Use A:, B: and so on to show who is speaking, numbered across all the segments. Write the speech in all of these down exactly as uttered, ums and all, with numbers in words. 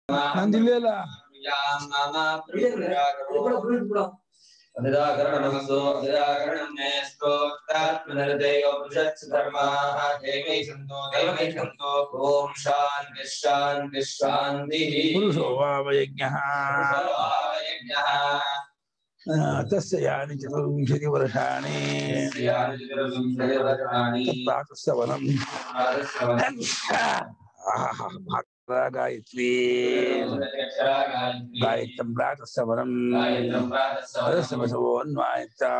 A: ನಂದಿಲ್ಲ
B: Advayanandendra Advayanandendra Tatmanardeyo Prushatsu Dharmaha Devai Shanto Devai Shanto Om Shanti Shanti Shanti
A: Purusho Vavayajnaha
B: Purusho Vavayajnaha
A: Tasya Yani Chaturvimshati Varashani
B: Tasya Yani Chaturvimshati Varashani
A: Tatprasavanam
B: Tatprasavanam
A: Gayatri Gayatram Pratasavanam Adasavasavo Anvaita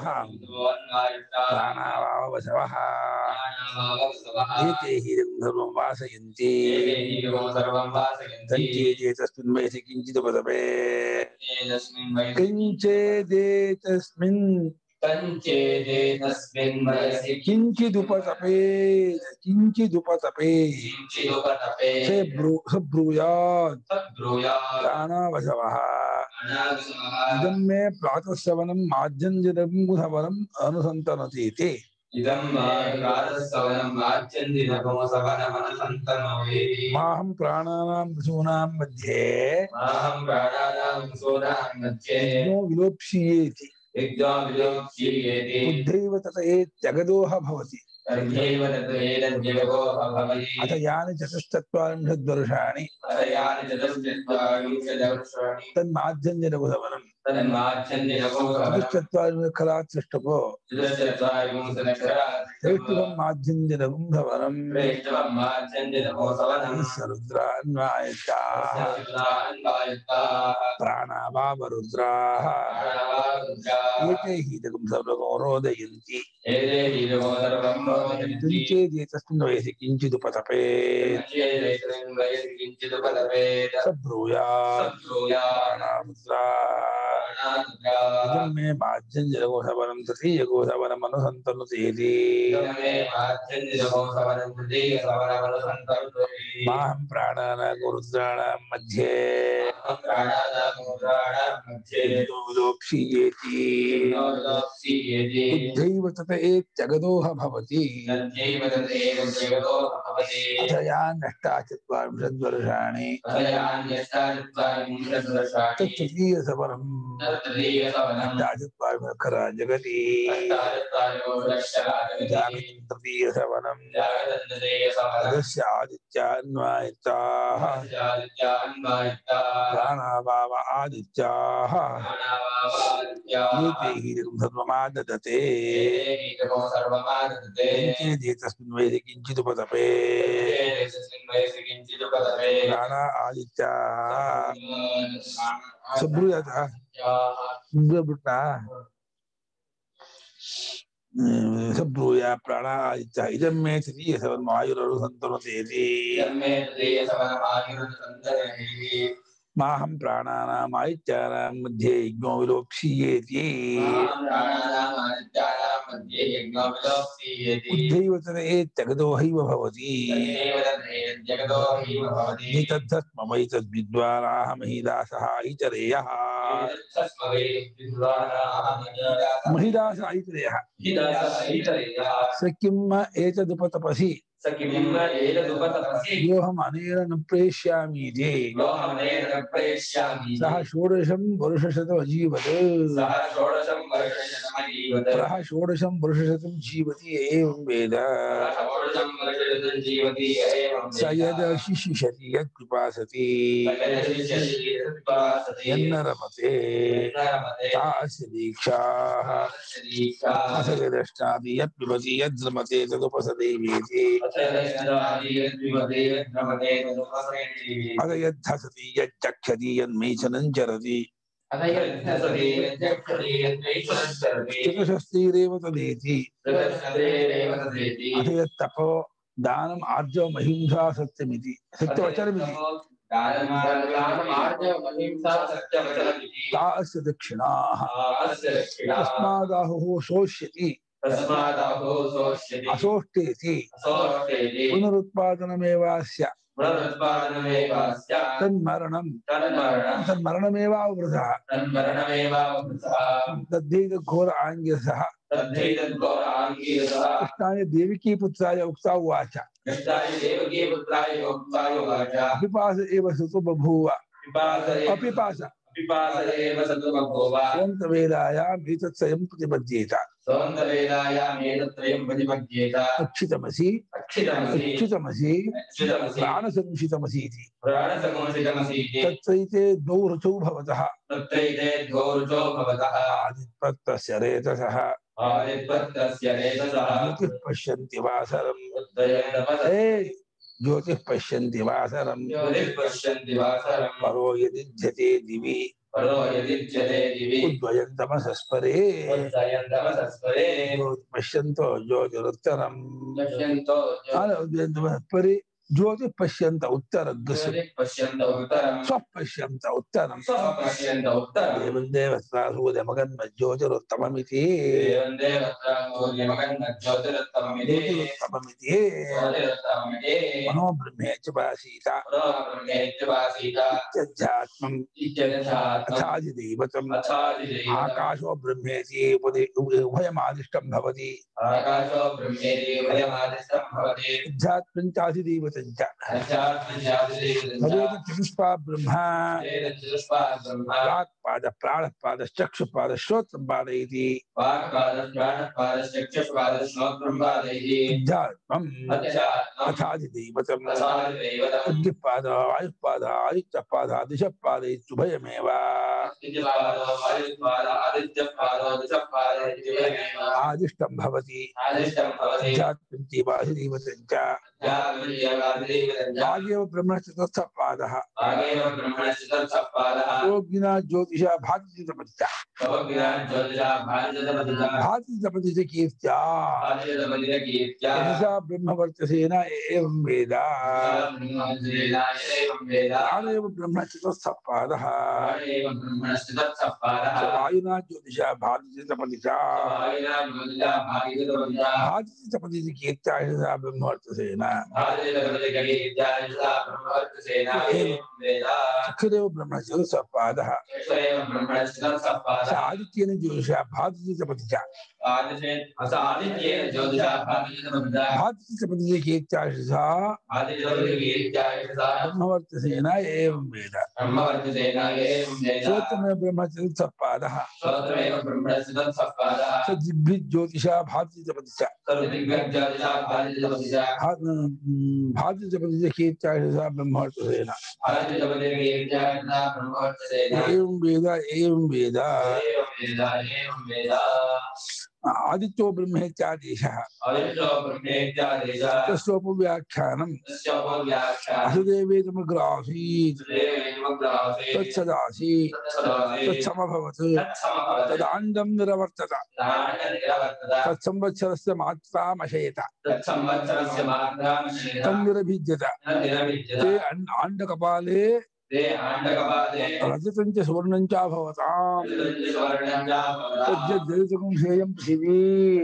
A: Pranavava Vasavaha Ete Hidam Dharmam Vasayanti Kanchede Tasmin Vaisi Kinchita Padape Kanchede Tasmin
B: Kanchede tasmin vayasi
A: Kinchidupatape Kinchidupatape
B: Kinchidupatape
A: Sabruyat
B: Sabruyat
A: Dana Vasavaha
B: Anavasavaha
A: Idam me Pratasavanam Madhyanjanam Gudhavanam Anusantanatiti
B: Idam me Pratasavanam Madhyanjanam Gudhavanam Anusantanatiti
A: Maham Prananam Sunam Madhye
B: Maham Prananam Sunam Madhye
A: Igno Vilopshiyeti
B: Igno Vilopshiyeti
A: Buddhaiva Tataye Jagadoha Bhavati
B: Buddhaiva Tataye Jagadoha Bhavati
A: Atayani Chatustatvarimshad Varshani
B: Atayani Chatustatvarimshad Varshani
A: Tad Madhyanjana Gudhavanam
B: Tad Madhyanjana Gudhavanam
A: Chatustatvarimshad Srishtavo
B: Chatustatvarimshad
A: Srishtavam Madhyanjana Gudhavanam
B: Srishtavam Madhyanjana Gudhavanam
A: Sarudra Anvayata
B: Anvayata
A: Pranavava Rudra Ete Hidagam Sarvagorodayanti
B: Ete Hidagam Sarvagorodayanti
A: Kinchedi Tasmin Vaisi Kinchidupatape
B: Kinchedi Vaisi Kinchidupatape
A: Sabruyat Pranavudra Idam me Madhyanjana Gudhavanam Tatiya Gudhavanam Anusantanuteti
B: Idam me Madhyanjana Gudhavanam Tatiya Gudhavanam Anusantanuteti
A: Maham Pranana Gurudrana Madhye
B: Maham Pranana Gurudrana Madhye
A: Vidopshiyeti
B: Vidopshiyeti
A: Buddhaiva Tataye Jagadoha Bhavati
B: Buddhaiva Tataye Jagadoha Bhavati
A: Athayan Ashtachatvarimshad Varshani
B: Athayan Ashtachatvarimshad Varshani
A: Tattatiya Savanam
B: Tattatiya Savanam
A: Ashtachatvarimshakara Jagati
B: Ashtachatvarimshakara Jagati
A: Jagatantatiya Savanam
B: Jagatantatiya Savanam
A: Adasya Aditya Anvayitaha
B: Adasya Aditya Anvayitaha
A: Pranavava Adityaha
B: Pranavava Adityaha
A: Yete Hidagam Sarvamadadate
B: Ete Hidagam Sarvamadadate
A: Kinchedi Tasmin Vaisi Kinchidupatape
B: Kinchedi Tasmin Vaisi Kinchidupatape
A: Prana Adityaha Sabruyata Sabruyata Sabruya Prana Aditya Idam me Tatiya Savan Mayuraru Santanateti
B: Idam me Tatiya Savan Mayuraru Santanateti
A: Maham Prananam Adityanam Madhye Igno Vilopshiyeti
B: Maham Prananam Adityanam Madhye Igno Vilopshiyeti
A: Buddhaiva Tataye Jagadohaiva Bhavati
B: Buddhaiva Tataye Jagadohaiva Bhavati
A: Nitadhasma Vaitas Vidvaraha Mahidasaha Itareyaha
B: Nitadhasma Vaitas Vidvaraha
A: Mahidasa Itareyaha
B: Mahidasa Itareyaha
A: Sakimma Etadupatapasi
B: Sakimma Etadupatapasi
A: Yoham Anera Napreshyamiti
B: Yoham Anera Napreshyamiti
A: Saha Shodasham Varushashatam Ajivate
B: Saha Shodasham Varushashatam Ajivate
A: Praha Shodasham Varushashatam Jivati Evam Veda
B: Praha Shodasham Varushashatam Jivati Evam Veda
A: Sayada Shishishati Yat Kripasati
B: Sayada Shishishati Yat Kripasati
A: Yannaramate
B: Yannaramate
A: Tasya Dikshaha Asayadashtadi Yat Pivati Yat Zramate Tadupasati Viti Adayat Dhasati Yat Chakshati Yat Mechanan Charati Chakashasti Reva Tadeti Adayat Tapo Danam Arja Mahimsa Satyamiti Satyavacharamiti Tasya Dakshinaha Tasmadaho Sosyati Asoshteti Punarutpadanamevasya
B: पुनरुत्पादनमेवास्य
A: तन्मरणं
B: तन्मरणं
A: तन्मरणमेवावृतः
B: तन्मरणमेवावृतः
A: तद्धेतघोर आङ्गिरसः
B: तद्धेतद्घोराङ्गीरसः
A: कृष्णाय देवकी पुत्राय उक्ता उवाच
B: कृष्णाय देवकी पुत्राय उक्ताय उवाच
A: अपिपास एव सुतो बभूव
B: पिपास
A: अपिपास
B: पिपास एव सतु बभूव
A: स्वान्तवेदायाम् एतत्स्वयं प्रतिपद्येत
B: स्वान्तवेदायाम् एतत्त्रयं प्रतिपद्येत
A: अक्षितमसि
B: अक्षितमसि
A: अच्युतमसि
B: अच्युतमसि
A: प्राणसंशितमसि इति
B: प्राणसंशितमसि इति
A: तत्रैते द्वौ ऋतौ भवतः
B: तत्रैते द्वौ ऋतौ भवतः
A: आदित्प्रत्यस्य रेतसः
B: आदित्प्रत्यस्य रेतसः
A: ज्योतिः पश्यन्ति वासरम्
B: उदयन्तमसः
A: ए ज्योतिः पश्यन्ति वासरम्
B: ज्योतिः पश्यन्ति वासरम्
A: परो यदिध्यते दिवि
B: परो यदिध्यते दिवि
A: उद्वयन्तमसस्परे
B: उदयन्तमसस्परे
A: ज्योतिः पश्यन्तो ज्योतिरुत्तरम्
B: पश्यन्तो
A: उद्वयन्तमसस्परे ज्योतिः पश्यन्त उत्तरग्रसु
B: ज्योतिः पश्यन्त उत्तरम्
A: स्वः पश्यन्त उत्तरम्
B: स्वः पश्यन्त उत्तरम्
A: देवं देवस्तासूर्यमगन्मज्योतिरुत्तममिति
B: देवं देवस्तासूर्यमगन्मज्योतिरुत्तममिति
A: ज्योतिरुत्तममिति
B: ज्योतिरुत्तममिति
A: मनो ब्रह्मेत्युपासीत
B: मनो ब्रह्मेत्युपासीत
A: इत्यध्यात्मम्
B: इत्यध्यात्मम्
A: अथादिदैवतम्
B: अथादिदैवतम्
A: आकाशो ब्रह्मेति उपदे- उभयमादिष्टं भवति
B: आकाशो ब्रह्मेति उभयमादिष्टं भवति
A: अध्यात्मं चाधिदैवतं च
B: अध्यात्मजातिदैवतं च
A: भवेत् चतुष्पा ब्रह्मा
B: वेदचतुष्पा ब्रह्मा
A: वाक्पाद प्राणपादश्चक्षुपाद श्रोत्रपाद इति
B: वाक्पादश्वानपादश्चक्षुष्पादश्रोत्रम्पादैः
A: अध्यात्मम्
B: अध्यात्मम्
A: अथादिदैवतम्
B: अथादिदैवतम्
A: अग्निपाद वायुपाद आदित्यपाद दिशपाद इत्युभयमेव
B: अग्निपादो वायुपादो आदित्यपादो दिशपादो इत्युभयमेव
A: आदिष्टं भवति
B: आदिष्टं भवति
A: अध्यात्मं चैवाधिदैवतं च
B: अध्यात्मजातिदैवतं च
A: वागेव ब्रह्मचतुर्थपादः
B: वागेव ब्रह्मणश्चतुर्थपादः
A: योगिना ज्योतिषा भातितपतिता
B: योगिना ज्योतिषा भातितपतिता
A: भातितपतित कीर्त्या
B: भातितपतितकीर्त्या
A: यशसा ब्रह्मवर्चसेन एवं वेद
B: ब्रह्मवेदायैवं वेद
A: प्राणेव ब्रह्मचतुर्थपादः
B: प्राणेव ब्रह्मणश्चतुर्थपादः
A: वायुना ज्योतिषा भातितपतिता
B: वायुना ज्योतिषा भातितपतिता
A: भातितपतित कीर्त्या यशसा ब्रह्मवर्चसेन
B: भातितपतितकीर्त्या यशसा ब्रह्मवर्चसेन एवं वेद
A: चक्षुरेव ब्रह्मचतुर्थपादः
B: चक्षुरेव ब्रह्मणश्चतुर्थपादः
A: आदित्येन ज्योतिषा भातितपतिता
B: आदिशे अस आदित्येन ज्योतिषा भातितपतिता
A: भातितपतित कीर्त्या यशसा
B: भातितपतितकीर्त्या यशसा
A: ब्रह्मवर्चसेन एवं वेद
B: ब्रह्मवर्चसेन एवं वेद
A: श्रोत्रमेव ब्रह्मचतुर्थपादः
B: श्रोत्रमेव ब्रह्मणश्चतुर्थपादः
A: सद्दिग्भिज्योतिषा भातितपतिता
B: सर्वदिग्गज्योतिषा भातितपतिता
A: भातितपतित कीर्त्या यशसा ब्रह्मवर्चसेन
B: भातितपतितकीर्त्या यशसा ब्रह्मवर्चसेन
A: एवं वेद एवं वेद
B: एवं वेद एवं वेद
A: आदित्यो ब्रह्मेत्यादेशः
B: आदित्यो ब्रह्मेत्यादेशः
A: तस्योपव्याख्यानं
B: तस्योपव्याख्यानं
A: असुदेवेदमग्रासीत्
B: देवेदमग्रासीत्
A: तत्सदासीत्
B: तत्सदासीत्
A: तत्समभवत्
B: तत्समभवत्
A: तदाण्डं निरवर्तत
B: तदाण्डनिरवर्तत
A: तत्संवत्सरस्य मात्रामशयत
B: तत्संवत्सरस्य मात्रामशयत
A: तन्निरभिद्यत
B: तन्निरभिद्यत
A: ते अण्डकपाले
B: ते आण्डकपाले
A: रजतं च सुवर्णं च भवताम्
B: सुवर्णं च भवताम्
A: तज्जद्दलितकं श्रेयं पृथिवी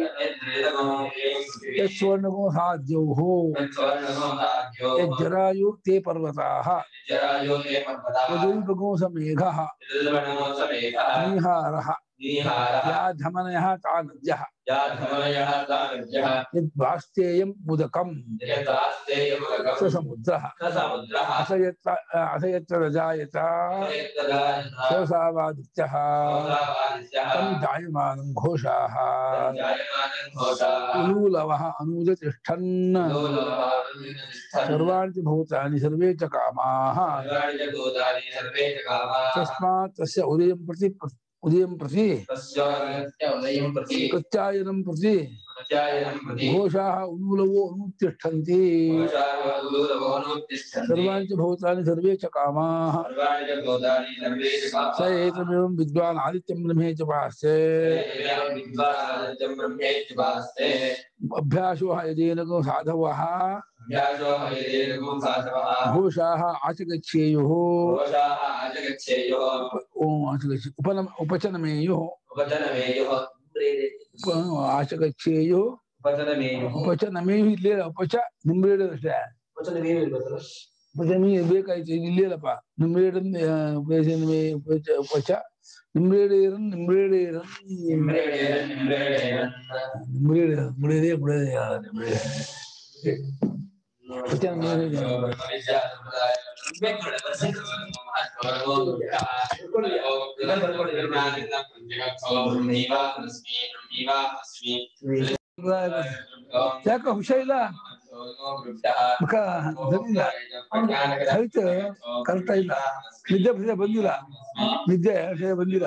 B: तद्दलितकं
A: यत्सुवर्णको साद्योः
B: तत्सुवर्णको
A: यज्जरायु ते पर्वताः
B: जरायो ते पर्वताः
A: यदुल्बको समेघः
B: यदुल्बको समेघः
A: निहारः
B: निहारः
A: या धमनयः ता नद्यः
B: या धमनयः ता नद्यः
A: यद्वास्तेयं मुदकम्
B: यदास्तेयमुदकं
A: स समुद्रः
B: स समुद्रः
A: अथ यत्र अथ यत्र रजायत
B: यत्तदायतः
A: सोऽसावादित्यः
B: सोऽसावादित्यः
A: तं जायमानं घोषाः
B: तं जायमानं घोषाः
A: उलूलवः अनुदतिष्ठन्
B: लोलवः अनुदिनतिष्ठन्
A: सर्वाणि च भूतानि सर्वे च कामाः
B: सर्वाणि च भूतानि सर्वे च कामाः
A: तस्मात् तस्य उदयं प्रति उदयं प्रति
B: तस्य उदयं प्रति
A: प्रत्यायनं प्रति
B: प्रत्यायनं प्रति
A: घोषाः उलूलवो अनुतिष्ठन्ति
B: घोषाः उलूलवो अनुतिष्ठन्ति
A: सर्वाणि च भूतानि सर्वे च कामाः
B: सर्वाणि च भूतानि सर्वे च कामाः
A: स एतमेवं विद्वान् आदित्यं ब्रह्मे च भास्ते
B: एवं विद्वान् आदित्यं ब्रह्मेत्युपास्ते
A: अभ्यासो यदेनको साधवः
B: अभ्यासो हयदेनको साधवः
A: घोषाः आचगच्छेयुः
B: घोषाः आचगच्छेयुः
A: ओम् आचगच्छ उपनम उपचनमेयुः
B: उपचनमेयुः
A: उप आचगच्छेयुः
B: उपचनमेयुः
A: उपचनमेयुः इल्ले उपच निम्रेड ಅಷ್ಟೇ
B: उपचनमेयुः ಇಲ್ವಲ್ಲ
A: ನಿಮಗೆ ಬೇಕಾಯ್ತು ಇಲ್ಲಿಲ್ಲಪ್ಪ ನಿಮ್ರೇಡ ಪಚ ನಿಮ್ರೇಡೇರನ್ ನಿಮ್ರೇಡೇರನ್ ನಿಮ್ರೇಡ ಮುಡಿಯದೇ ಮುಡಿಯದೇ ನಿಮ್ರೇಡ ಯಾಕ ಹುಷಾರಿಲ್ಲ ಆಯ್ತು ಕರೆಕ್ಟ್ ಇಲ್ಲ ನಿದ್ದೆ ವಿಷಯ ಬಂದಿಲ್ಲ ನಿದ್ದೆ ವಿಷಯ ಬಂದಿಲ್ಲ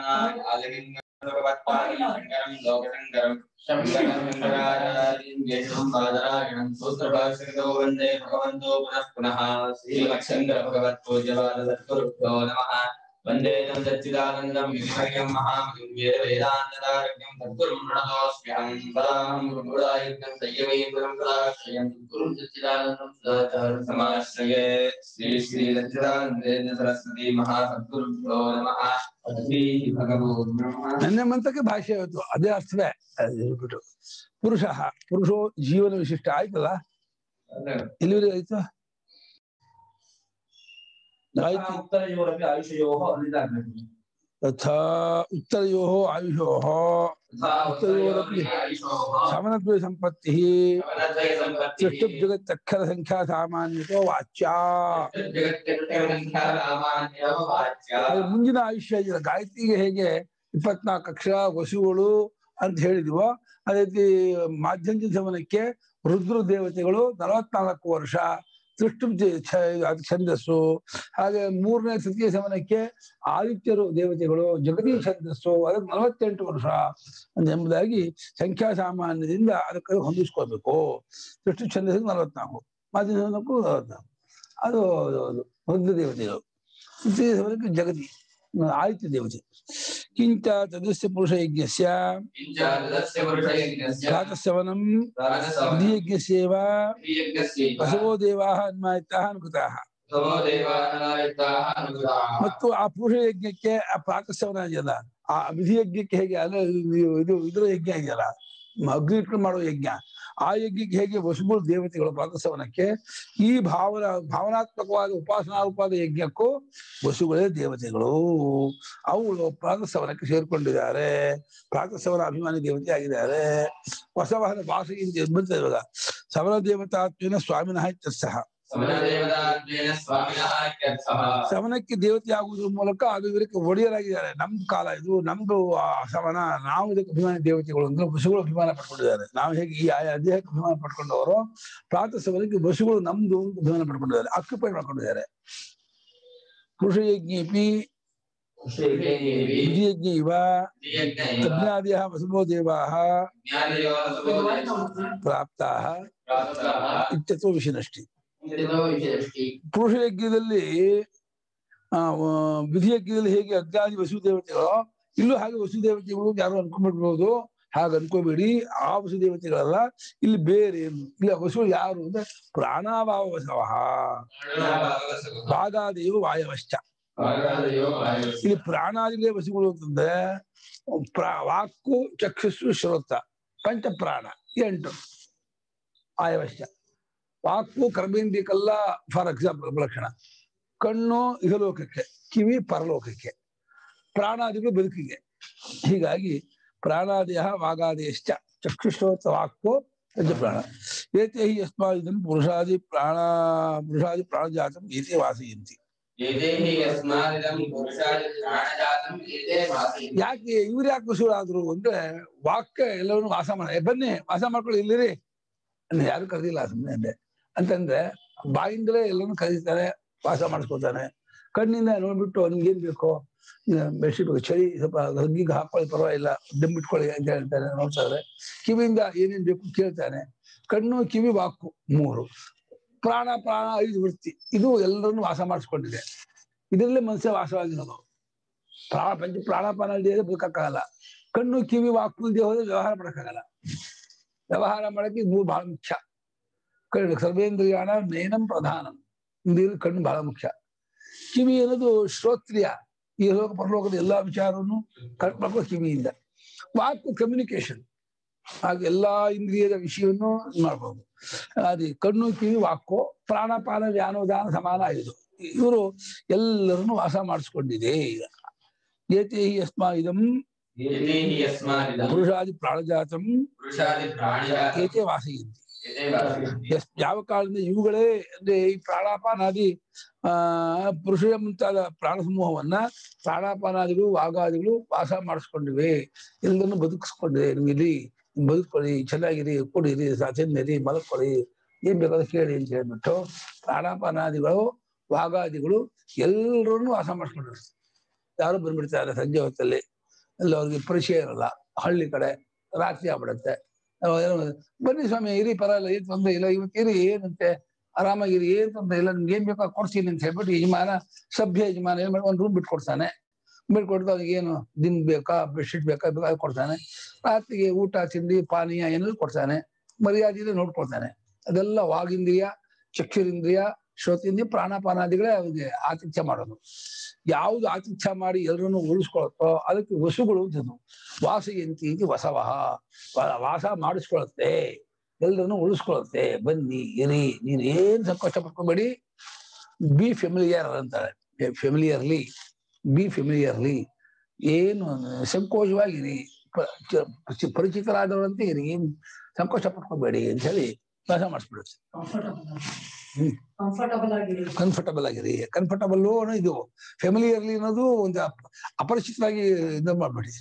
B: वंदे तं सच्चिदानंदं विघ्नहर्यं महामहिं वेदान्तदारण्यं तद्गुरुं प्रणतोऽस्म्यहं सदाहं गुरुदायज्ञं संयमेन्द्रं सदाश्रयं गुरुं सच्चिदानन्दं सदाचारं समाश्रये श्री श्री सच्चिदानंदेन्द्र सरस्वती महासद्गुरुभ्यो नमः अद्वै भगवो ब्रह्म
A: ನನ್ನ ಮಂತ್ರಕ್ಕೆ ಭಾಷೆ ಇವತ್ತು ಅದೇ ಅರ್ಥವೇ ಹೇಳ್ಬಿಟ್ಟು ಪುರುಷ ಪುರುಷೋ ಜೀವನ ವಿಶಿಷ್ಟ ಆಯ್ತಲ್ಲ ಎಲ್ಲಿವರೆಗೆ ಆಯ್ತು
B: उत्तरयोरपि आयुषयोः अनिदाग्नति
A: तथा उत्तरयोः आयुषोः उत्तरयोरपि समनद्वय संपत्तिः सृष्टि जगत् अक्षर संख्या सामान्यतो वाच्या ಮುಂದಿನ ಆಯುಷ್ಯ ಇದೆ ಗಾಯತ್ರಿಗೆ ಹೇಗೆ ಇಪ್ಪತ್ನಾಲ್ಕು ಅಕ್ಷರ ವಸುಗಳು ಅಂತ ಹೇಳಿದ್ವೋ ಅದೇ ರೀತಿ ಮಾಧ್ಯಮ ಸಮನಕ್ಕೆ ರುದ್ರ ದೇವತೆಗಳು ನಲವತ್ನಾಲ್ಕು ವರ್ಷ ಸೃಷ್ಟಿ ಛಂದಸ್ಸು ಹಾಗೆ ಮೂರನೇ ತೃತೀಯ ಸಮನಕ್ಕೆ ಆದಿತ್ಯರು ದೇವತೆಗಳು ಜಗತಿ ಛಂದಸ್ಸು ಅದಕ್ಕೆ ನಲವತ್ತೆಂಟು ವರ್ಷ ಎಂಬುದಾಗಿ ಸಂಖ್ಯಾ ಸಾಮಾನ್ಯದಿಂದ ಅದಕ್ಕೆ ಹೊಂದಿಸ್ಕೋಬೇಕು ಸೃಷ್ಟಿ ಛಂದಸ್ಸಿಗೆ ನಲವತ್ನಾಲ್ಕು ಮಾಧ್ಯಮ ಸಮನಕ್ಕೂ ನಲವತ್ನಾಲ್ಕು ಅದು ರುದ್ರ ದೇವತೆಗಳು ತೃತೀಯ ಸಮನಕ್ಕೆ ಜಗತಿ ಆದಿತ್ಯ ದೇವತೆ ಕಿಂಚ ತದಸ್ಯ ಪುರುಷ ಯಜ್ಞಸ್ಯ ಪ್ರಾತಃಸವನಂ ಯಜ್ಞಸ್ಯೇವ ಬಸವೋ ದೇವಾಃ ಅನ್ವಾಯಿತಾಃ ಅನುಕೃತಾಃ ಮತ್ತು ಆ ಪುರುಷ ಯಜ್ಞಕ್ಕೆ ಆ ಪ್ರಾತಃಸವನ ಇದೆಯಲ್ಲ ಆ ವಿಧಿ ಯಜ್ಞಕ್ಕೆ ಹೇಗೆ ಅಲ್ಲ ಇದು ಇದ್ರ ಯಜ್ಞ ಇದೆಯಲ್ಲ ಅಗ್ನಿ ಇಟ್ಕೊಂಡು ಮಾಡೋ ಯಜ್ಞ ಆ ಯಜ್ಞಕ್ಕೆ ಹೇಗೆ ವಸುಗಳು ದೇವತೆಗಳು ಪ್ರಾತಃಸವನಕ್ಕೆ ಈ ಭಾವನ ಭಾವನಾತ್ಮಕವಾದ ಉಪಾಸನಾರೂಪವಾದ ಯಜ್ಞಕ್ಕೂ ವಸುಗಳೇ ದೇವತೆಗಳು ಅವುಗಳು ಪ್ರಾತಃಸವನಕ್ಕೆ ಸೇರ್ಕೊಂಡಿದ್ದಾರೆ ಪ್ರಾತಃಸವನ ಅಭಿಮಾನಿ ದೇವತೆ ಆಗಿದ್ದಾರೆ ಹೊಸವಹನ ವಾಸಗಿ ಬಂತ ಇವಾಗ ಸವನ ದೇವತಾತ್ವೇನ ಸ್ವಾಮಿನಃ ಇತ್ಯರ್ಥಃ ಸವನಕ್ಕೆ ದೇವತೆ ಆಗುವುದ್ರ ಮೂಲಕ ಅದು ಇವರಿಗೆ ಒಡೆಯರಾಗಿದ್ದಾರೆ ನಮ್ದು ಕಾಲ ಇದು ನಮ್ದು ಸವನ ನಾವು ಇದಕ್ಕೆ ಅಭಿಮಾನಿ ದೇವತೆಗಳು ಅಂದ್ರೆ ವಸುಗಳು ಅಭಿಮಾನ ಪಡ್ಕೊಂಡಿದ್ದಾರೆ ನಾವು ಹೇಗೆ ಈ ಆಯಾ ದೇಹಕ್ಕೆ ಅಭಿಮಾನ ಪಡ್ಕೊಂಡವರು ಪ್ರಾತಃ ಸವನಕ್ಕೆ ವಸುಗಳು ನಮ್ದು ಅಭಿಮಾನ ಪಡ್ಕೊಂಡಿದ್ದಾರೆ ಆಕ್ಯುಪೈ ಮಾಡ್ಕೊಂಡಿದ್ದಾರೆ ಪುರುಷ ಯಜ್ಞೇಪಿ ಯಜ್ಞ ಇವ ಯಜ್ಞಾದಿಯ ವಸುಭೋ ದೇವಾಃ ಪ್ರಾಪ್ತಾಃ ಇತ್ಯಥೋ ವಿಷಯನಷ್ಟಿ ಪುರುಷ ಯಜ್ಞದಲ್ಲಿ ಆ ವಿಧಿ ಯಜ್ಞದಲ್ಲಿ ಹೇಗೆ ಅಗ್ನಾದಿ ವಸುದೇವತೆಗಳು ಇಲ್ಲೂ ಹಾಗೆ ವಸುದೇವತೆಗಳು ಯಾರು ಅನ್ಕೊಂಡ್ಬಿಡ್ಬೋದು ಹಾಗೆ ಅನ್ಕೋಬೇಡಿ ಆ ವಸುದೇವತೆಗಳಲ್ಲ ಇಲ್ಲಿ ಬೇರೆ ಇಲ್ಲ ವಸು ಯಾರು ಅಂದ್ರೆ ಪ್ರಾಣಾಭಾವ ವಸವ ಭಾಗಾದೇವ ವಾಯವಶ್ಚ ಇಲ್ಲಿ ಪ್ರಾಣಾದಿಗಳೇ ವಸುಗಳು ಅಂತಂದ್ರೆ ಪ್ರಾ ವಾಕು ಚಕ್ಷುಸ್ಸು ಶ್ರೋತ ಪಂಚ ಪ್ರಾಣ ಎಂಟು ಆಯವಶ್ಚ ವಾಕು ಕರ್ಮೇಂದ್ರಿಯಕ್ಕಲ್ಲ ಫಾರ್ ಎಕ್ಸಾಂಪಲ್ ಲಕ್ಷಣ ಕಣ್ಣು ಇಹಲೋಕಕ್ಕೆ ಕಿವಿ ಪರಲೋಕಕ್ಕೆ ಪ್ರಾಣಾದಿಗಳು ಬದುಕಿಗೆ ಹೀಗಾಗಿ ಪ್ರಾಣಾದಯ ವಾಗಾದೇಶ್ಚ ಚಕ್ಷುಶ್ರೋತ ವಾಕು ಪಂಚಪ್ರಾಣ ಏತೇ ಹಿ ಯಸ್ಮಾದಿದಂ ಪುರುಷಾದಿ ಪ್ರಾಣ ಪುರುಷಾದಿ ಪ್ರಾಣಜಾತಂ ಏತೇ ವಾಸಯಂತಿ ಯಾಕೆ ಇವ್ರು ಯಾಕೆ ವಸುಗಳಾದ್ರು ಅಂದ್ರೆ ವಾಕ್ಯ ಎಲ್ಲವನ್ನೂ ವಾಸ ಮಾಡ ಬನ್ನಿ ವಾಸ ಮಾಡ್ಕೊಳ್ಳಿ ಇಲ್ಲಿರಿ ಅಂದ್ರೆ ಯಾರು ಕರೆದಿಲ್ಲ ಸುಮ್ಮನೆ ಅಂದೆ ಅಂತಂದ್ರೆ ಬಾಯಿಂದಲೇ ಎಲ್ಲರೂ ಕರೀತಾರೆ ವಾಸ ಮಾಡಿಸ್ಕೊತಾನೆ ಕಣ್ಣಿಂದ ನೋಡ್ಬಿಟ್ಟು ನಿಮ್ಗೇನ್ ಬೇಕೋ ಬೆಡ್ಶೀಟ್ ಚಳಿ ಸ್ವಲ್ಪ ಹಗ್ಗಿಗೆ ಹಾಕೊಳ್ಳಿ ಪರವಾಗಿಲ್ಲ ದಮ್ಮಿಟ್ಕೊಳ್ಳಿ ಅಂತ ಹೇಳ್ತಾನೆ ನೋಡ್ತಾರೆ ಕಿವಿಯಿಂದ ಏನೇನ್ ಬೇಕು ಕೇಳ್ತಾನೆ ಕಣ್ಣು ಕಿವಿ ವಾಕು ಮೂರು ಪ್ರಾಣ ಪ್ರಾಣ ಐದು ವೃತ್ತಿ ಇದು ಎಲ್ಲರನ್ನು ವಾಸ ಮಾಡಿಸ್ಕೊಂಡಿದೆ ಇದರಲ್ಲೇ ಮನುಷ್ಯ ವಾಸವಾಗಿರೋದು ಪ್ರಾಣ ಪಂಚ ಪ್ರಾಣಪಾನ ಇಲ್ಲದೆ ಬದುಕಕ್ಕಾಗಲ್ಲ ಕಣ್ಣು ಕಿವಿ ವಾಕು ಇಲ್ಲದೆ ಹೋದ್ರೆ ವ್ಯವಹಾರ ಮಾಡಕ್ಕಾಗಲ್ಲ ವ್ಯವಹಾರ ಮಾಡಕ್ಕೆ ಮೂರು ಬಹಳ ಮುಖ್ಯ ಕಣ್ಣು ಸರ್ವೇಂದ್ರಿಯಾಣ ಮೇನಂ ಪ್ರಧಾನಂ ಇಂದ್ರಿಯ ಕಣ್ಣು ಬಹಳ ಮುಖ್ಯ ಕಿವಿ ಅನ್ನೋದು ಶ್ರೋತ್ರಿಯ ಈ ಲೋಕ ಪರಲೋಕದ ಎಲ್ಲಾ ವಿಚಾರವನ್ನು ಕಲ್ಪಕೋ ಕಿವಿಯಿಂದ ವಾಕು ಕಮ್ಯುನಿಕೇಶನ್ ಹಾಗೆ ಎಲ್ಲಾ ಇಂದ್ರಿಯದ ವಿಷಯವನ್ನು ಮಾಡ್ಬೋದು ಅದು ಕಣ್ಣು ಕಿವಿ ವಾಕು ಪ್ರಾಣಪಾನ ವ್ಯಾನೋದಾನ ಸಮಾನ ಇದು. ಇವರು ಎಲ್ಲರನ್ನು ವಾಸ ಮಾಡಿಸ್ಕೊಂಡಿದೆ. ಈಗ ಏತೇ ಹಿ ಯಸ್ಮಾಯಿದಂ ಪುರುಷಾದಿ ಪ್ರಾಣಜಾತಂ ಏತೇ ವಾಸಯಂತಿ. ಯಾವ ಕಾಲದಿಂದ ಇವುಗಳೇ ಅಂದ್ರೆ ಈ ಪ್ರಾಣಾಪಾನಾದಿ ಆ ಪುರುಷ ಮುಂತಾದ ಪ್ರಾಣ ಸಮೂಹವನ್ನ ಪ್ರಾಣಾಪಾನಾದಿಗಳು ವಾಗಾದಿಗಳು ವಾಸ ಮಾಡಿಸ್ಕೊಂಡಿವೆ, ಎಲ್ಲರನ್ನು ಬದುಕಿಸ್ಕೊಂಡಿವೆ. ನಿಮ್ಗಿರಿ ಬದುಕೊಳ್ಳಿ, ಚೆನ್ನಾಗಿರಿ, ಕುಡಿರಿ, ತಿನ್ನಿರಿ, ಮಲ್ಕೊಳ್ಳಿ, ಏನ್ ಬೇಕಾದ್ರೂ ಕೇಳಿ ಅಂತ ಹೇಳ್ಬಿಟ್ಟು ಪ್ರಾಣಾಪಾನಾದಿಗಳು ವಾಗಾದಿಗಳು ಎಲ್ಲರನ್ನು ವಾಸ ಮಾಡಿಸ್ಕೊಂಡಿರ್ತಾರೆ. ಯಾರು ಬಂದ್ಬಿಡ್ತಾರೆ ಸಂಜೆ ಹೊತ್ತಲ್ಲಿ, ಎಲ್ಲ ಅವ್ರಿಗೆ ಪರಿಚಯ ಇರಲ್ಲ, ಹಳ್ಳಿ ಕಡೆ ರಾತ್ರಿ ಆಗ್ಬಿಡತ್ತೆ. ಬನ್ನಿ ಸ್ವಾಮಿ ಇರಿ, ಪರವಾಗಿಲ್ಲ, ಏನ್ ತೊಂದ್ರೆ ಇಲ್ಲ, ಇವತ್ತು ಇರಿ, ಏನಂತೆ ಆರಾಮಾಗಿರಿ, ಏನ್ ತೊಂದ್ರೆ ಇಲ್ಲ, ನಿಮ್ಗೆ ಏನ್ ಬೇಕಾ ಕೊಡ್ತೀನಿ ಅಂತ ಹೇಳ್ಬಿಟ್ಟು ಯಜಮಾನ ಸಭ್ಯ ಯಜಮಾನ ಏನ್ ಮಾಡಿ ಒಂದು ರೂಮ್ ಬಿಟ್ಕೊಡ್ತಾನೆ. ಬಿಟ್ಕೊಡ್ತಾ ಅವ್ರಿಗೆ ಏನು ದಿನ ಬೇಕಾ, ಬೆಡ್ಶೀಟ್ ಬೇಕಾ ಬೇಕಾ ಕೊಡ್ತಾನೆ. ರಾತ್ರಿಗೆ ಊಟ ತಿಂಡಿ ಪಾನೀಯ ಏನಾದ್ರು ಕೊಡ್ತಾನೆ, ಮರ್ಯಾದೆ ನೋಡ್ಕೊಳ್ತಾನೆ. ಅದೆಲ್ಲ ವಾಗೀಂದ್ರಿಯ, ಚಕ್ಷುರಿಂದ್ರಿಯ, ಶ್ರೋತೇಂದ್ರಿಯ, ಪ್ರಾಣಾಪಾನಾದಿಗಳೇ ಅವ್ರಿಗೆ ಆತಿಥ್ಯ ಮಾಡೋದು. ಯಾವ್ದು ಆತಿಥ್ಯ ಮಾಡಿ ಎಲ್ಲರನ್ನು ಉಳಿಸ್ಕೊಳತ್ತೋ ಅದಕ್ಕೆ ವಸುಗಳು ಅಂತದ್ದು. ವಾಸಯಂತಿ ಇದು ವಸವಃ, ವಾಸ ಮಾಡಿಸ್ಕೊಳತ್ತೆ, ಎಲ್ಲರನ್ನು ಉಳಿಸ್ಕೊಳತ್ತೆ. ಬನ್ನಿ ಇರಿ, ನೀನ್ ಏನ್ ಸಂಕೋಚ ಪಡ್ಕೋಬೇಡಿ, ಬಿ ಫೆಮಿಲಿಯರ್ ಅಂತಾರೆ. ಫೆಮಿಲಿಯರ್ಲಿ ಬಿ ಫೆಮಿಲಿಯರ್ಲಿ ಏನು ಸಂಕೋಚವಾಗಿರಿ, ಪರಿಚಿತರಾದವರಂತೆ ಇರಿ, ಏನ್ ಸಂಕೋಚ ಪಡ್ಕೋಬೇಡಿ ಅಂತ ಹೇಳಿ ವಾಸ ಮಾಡಿಸ್ಬಿಡುತ್ತೆ. ಕಂಫರ್ಟಬಲ್ ಆಗಿರಿ. ಕಂಫರ್ಟಬಲ್ ಇದು ಫೆಮಿಲಿಯರ್ಲಿ ಅನ್ನೋದು ಒಂದು ಅಪರಿಚಿತವಾಗಿ ಇದು ಮಾಡ್ಬೇಡಿ.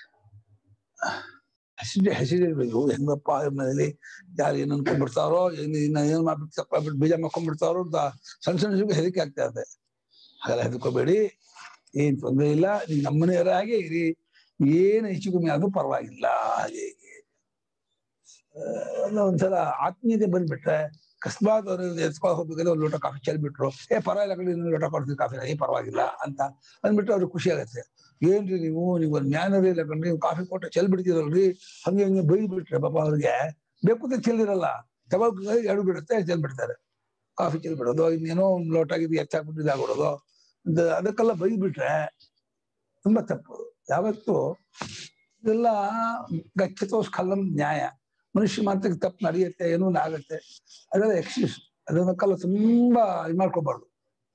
A: ಹಸಿದೆ ಹಸಿದಿರ್ಬೇಕು. ಹೆಂಗಪ್ಪ ಮನೇಲಿ ಯಾರು ಏನ್ ಅನ್ಕೊಂಡ್ಬಿಡ್ತಾರೋ, ಏನ್ ಏನ್ ಮಾಡ್ಬಿಟ್ಟು ತಪ್ಪಾಗ್ಬಿಟ್ಟು ಬೀಜ ಮಾಡ್ಕೊಂಡ್ಬಿಡ್ತಾರೋ ಅಂತ ಸಣ್ಣ ಸಣ್ಣ ಹೆದರಿಕೆ ಆಗ್ತಾ ಇದೆ. ಹಾಗೆಲ್ಲ ಹೆದರ್ಕೋಬೇಡಿ, ಏನ್ ತೊಂದರೆ ಇಲ್ಲ, ನೀವು ನಮ್ಮನೆಯವರ ಹಾಗೆ ಇರಿ, ಏನು ಹೆಚ್ಚು ಕಮ್ಮಿ ಆದ್ರೂ ಪರವಾಗಿಲ್ಲ. ಹಾಗೆ ಎಲ್ಲ ಒಂದ್ಸಲ ಆತ್ಮೀಯತೆ ಬಂದ್ಬಿಟ್ರೆ ಅಕಸ್ಮಾತ್ ಅವ್ರು ಎತ್ಕೊಂಡು ಹೋಗ್ಬೇಕಾದ್ರೆ ಒಂದು ಲೋಟ ಕಾಫಿ ಚೆಲ್ಬಿಟ್ರು, ಏ ಪರವಾಗಿಲ್ಲ ಕಡೆ ಇನ್ನೊಂದು ಲೋಟ ಕೊಡ್ತೀವಿ ಕಾಫಿ, ಏ ಪರವಾಗಿಲ್ಲ ಅಂತ ಅಂದ್ಬಿಟ್ಟು ಅವ್ರಿಗೆ ಖುಷಿ ಆಗತ್ತೆ. ಏನ್ರಿ ನೀವು ನೀವು ಒಂದು ಜ್ಞಾನವೇ ಇಲ್ಲ ಕಣ್ರಿ, ನೀವು ಕಾಫಿ ಕೊಟ್ಟು ಚೆಲ್ ಬಿಡ್ತೀರಲ್ರಿ, ಹಂಗೆ ಹಂಗೆ ಬೈದ್ ಬಿಟ್ರೆ ಪಾಪ ಅವ್ರಿಗೆ ಬೇಕು ಅಂತ ಚೆಲ್ಲಿರಲ್ಲ, ತಗೊಂಡ್ ಎರಡು ಬಿಡುತ್ತೆ, ಚೆಲ್ ಬಿಡ್ತಾರೆ. ಕಾಫಿ ಚೆಲ್ ಬಿಡೋದು, ಇನ್ನೇನೋ ಒಂದು ಲೋಟ ಆಗಿದ್ದು ಹೆಚ್ಚಾಗ್ಬಿಟ್ಟು ಇದಾಗ್ಬಿಡೋದು, ಅದಕ್ಕೆಲ್ಲ ಬೈದ್ ಬಿಟ್ರೆ ತುಂಬಾ ತಪ್ಪು. ಯಾವತ್ತು ಇದೆಲ್ಲ ಗಚ್ಚತೋ ಸ್ಖಲಂ ನ್ಯಾಯ, ಮನುಷ್ಯ ಮಾತ್ರಕ್ಕೆ ತಪ್ಪು ನಡೆಯುತ್ತೆ, ಏನೋ ಆಗತ್ತೆ, ಅದೆಲ್ಲ ಎಕ್ಸ್ಕ್ಯೂಸ್. ಅದನ್ನಕ್ಕೆಲ್ಲ ತುಂಬಾ ಇದು ಮಾಡ್ಕೋಬಾರ್ದು.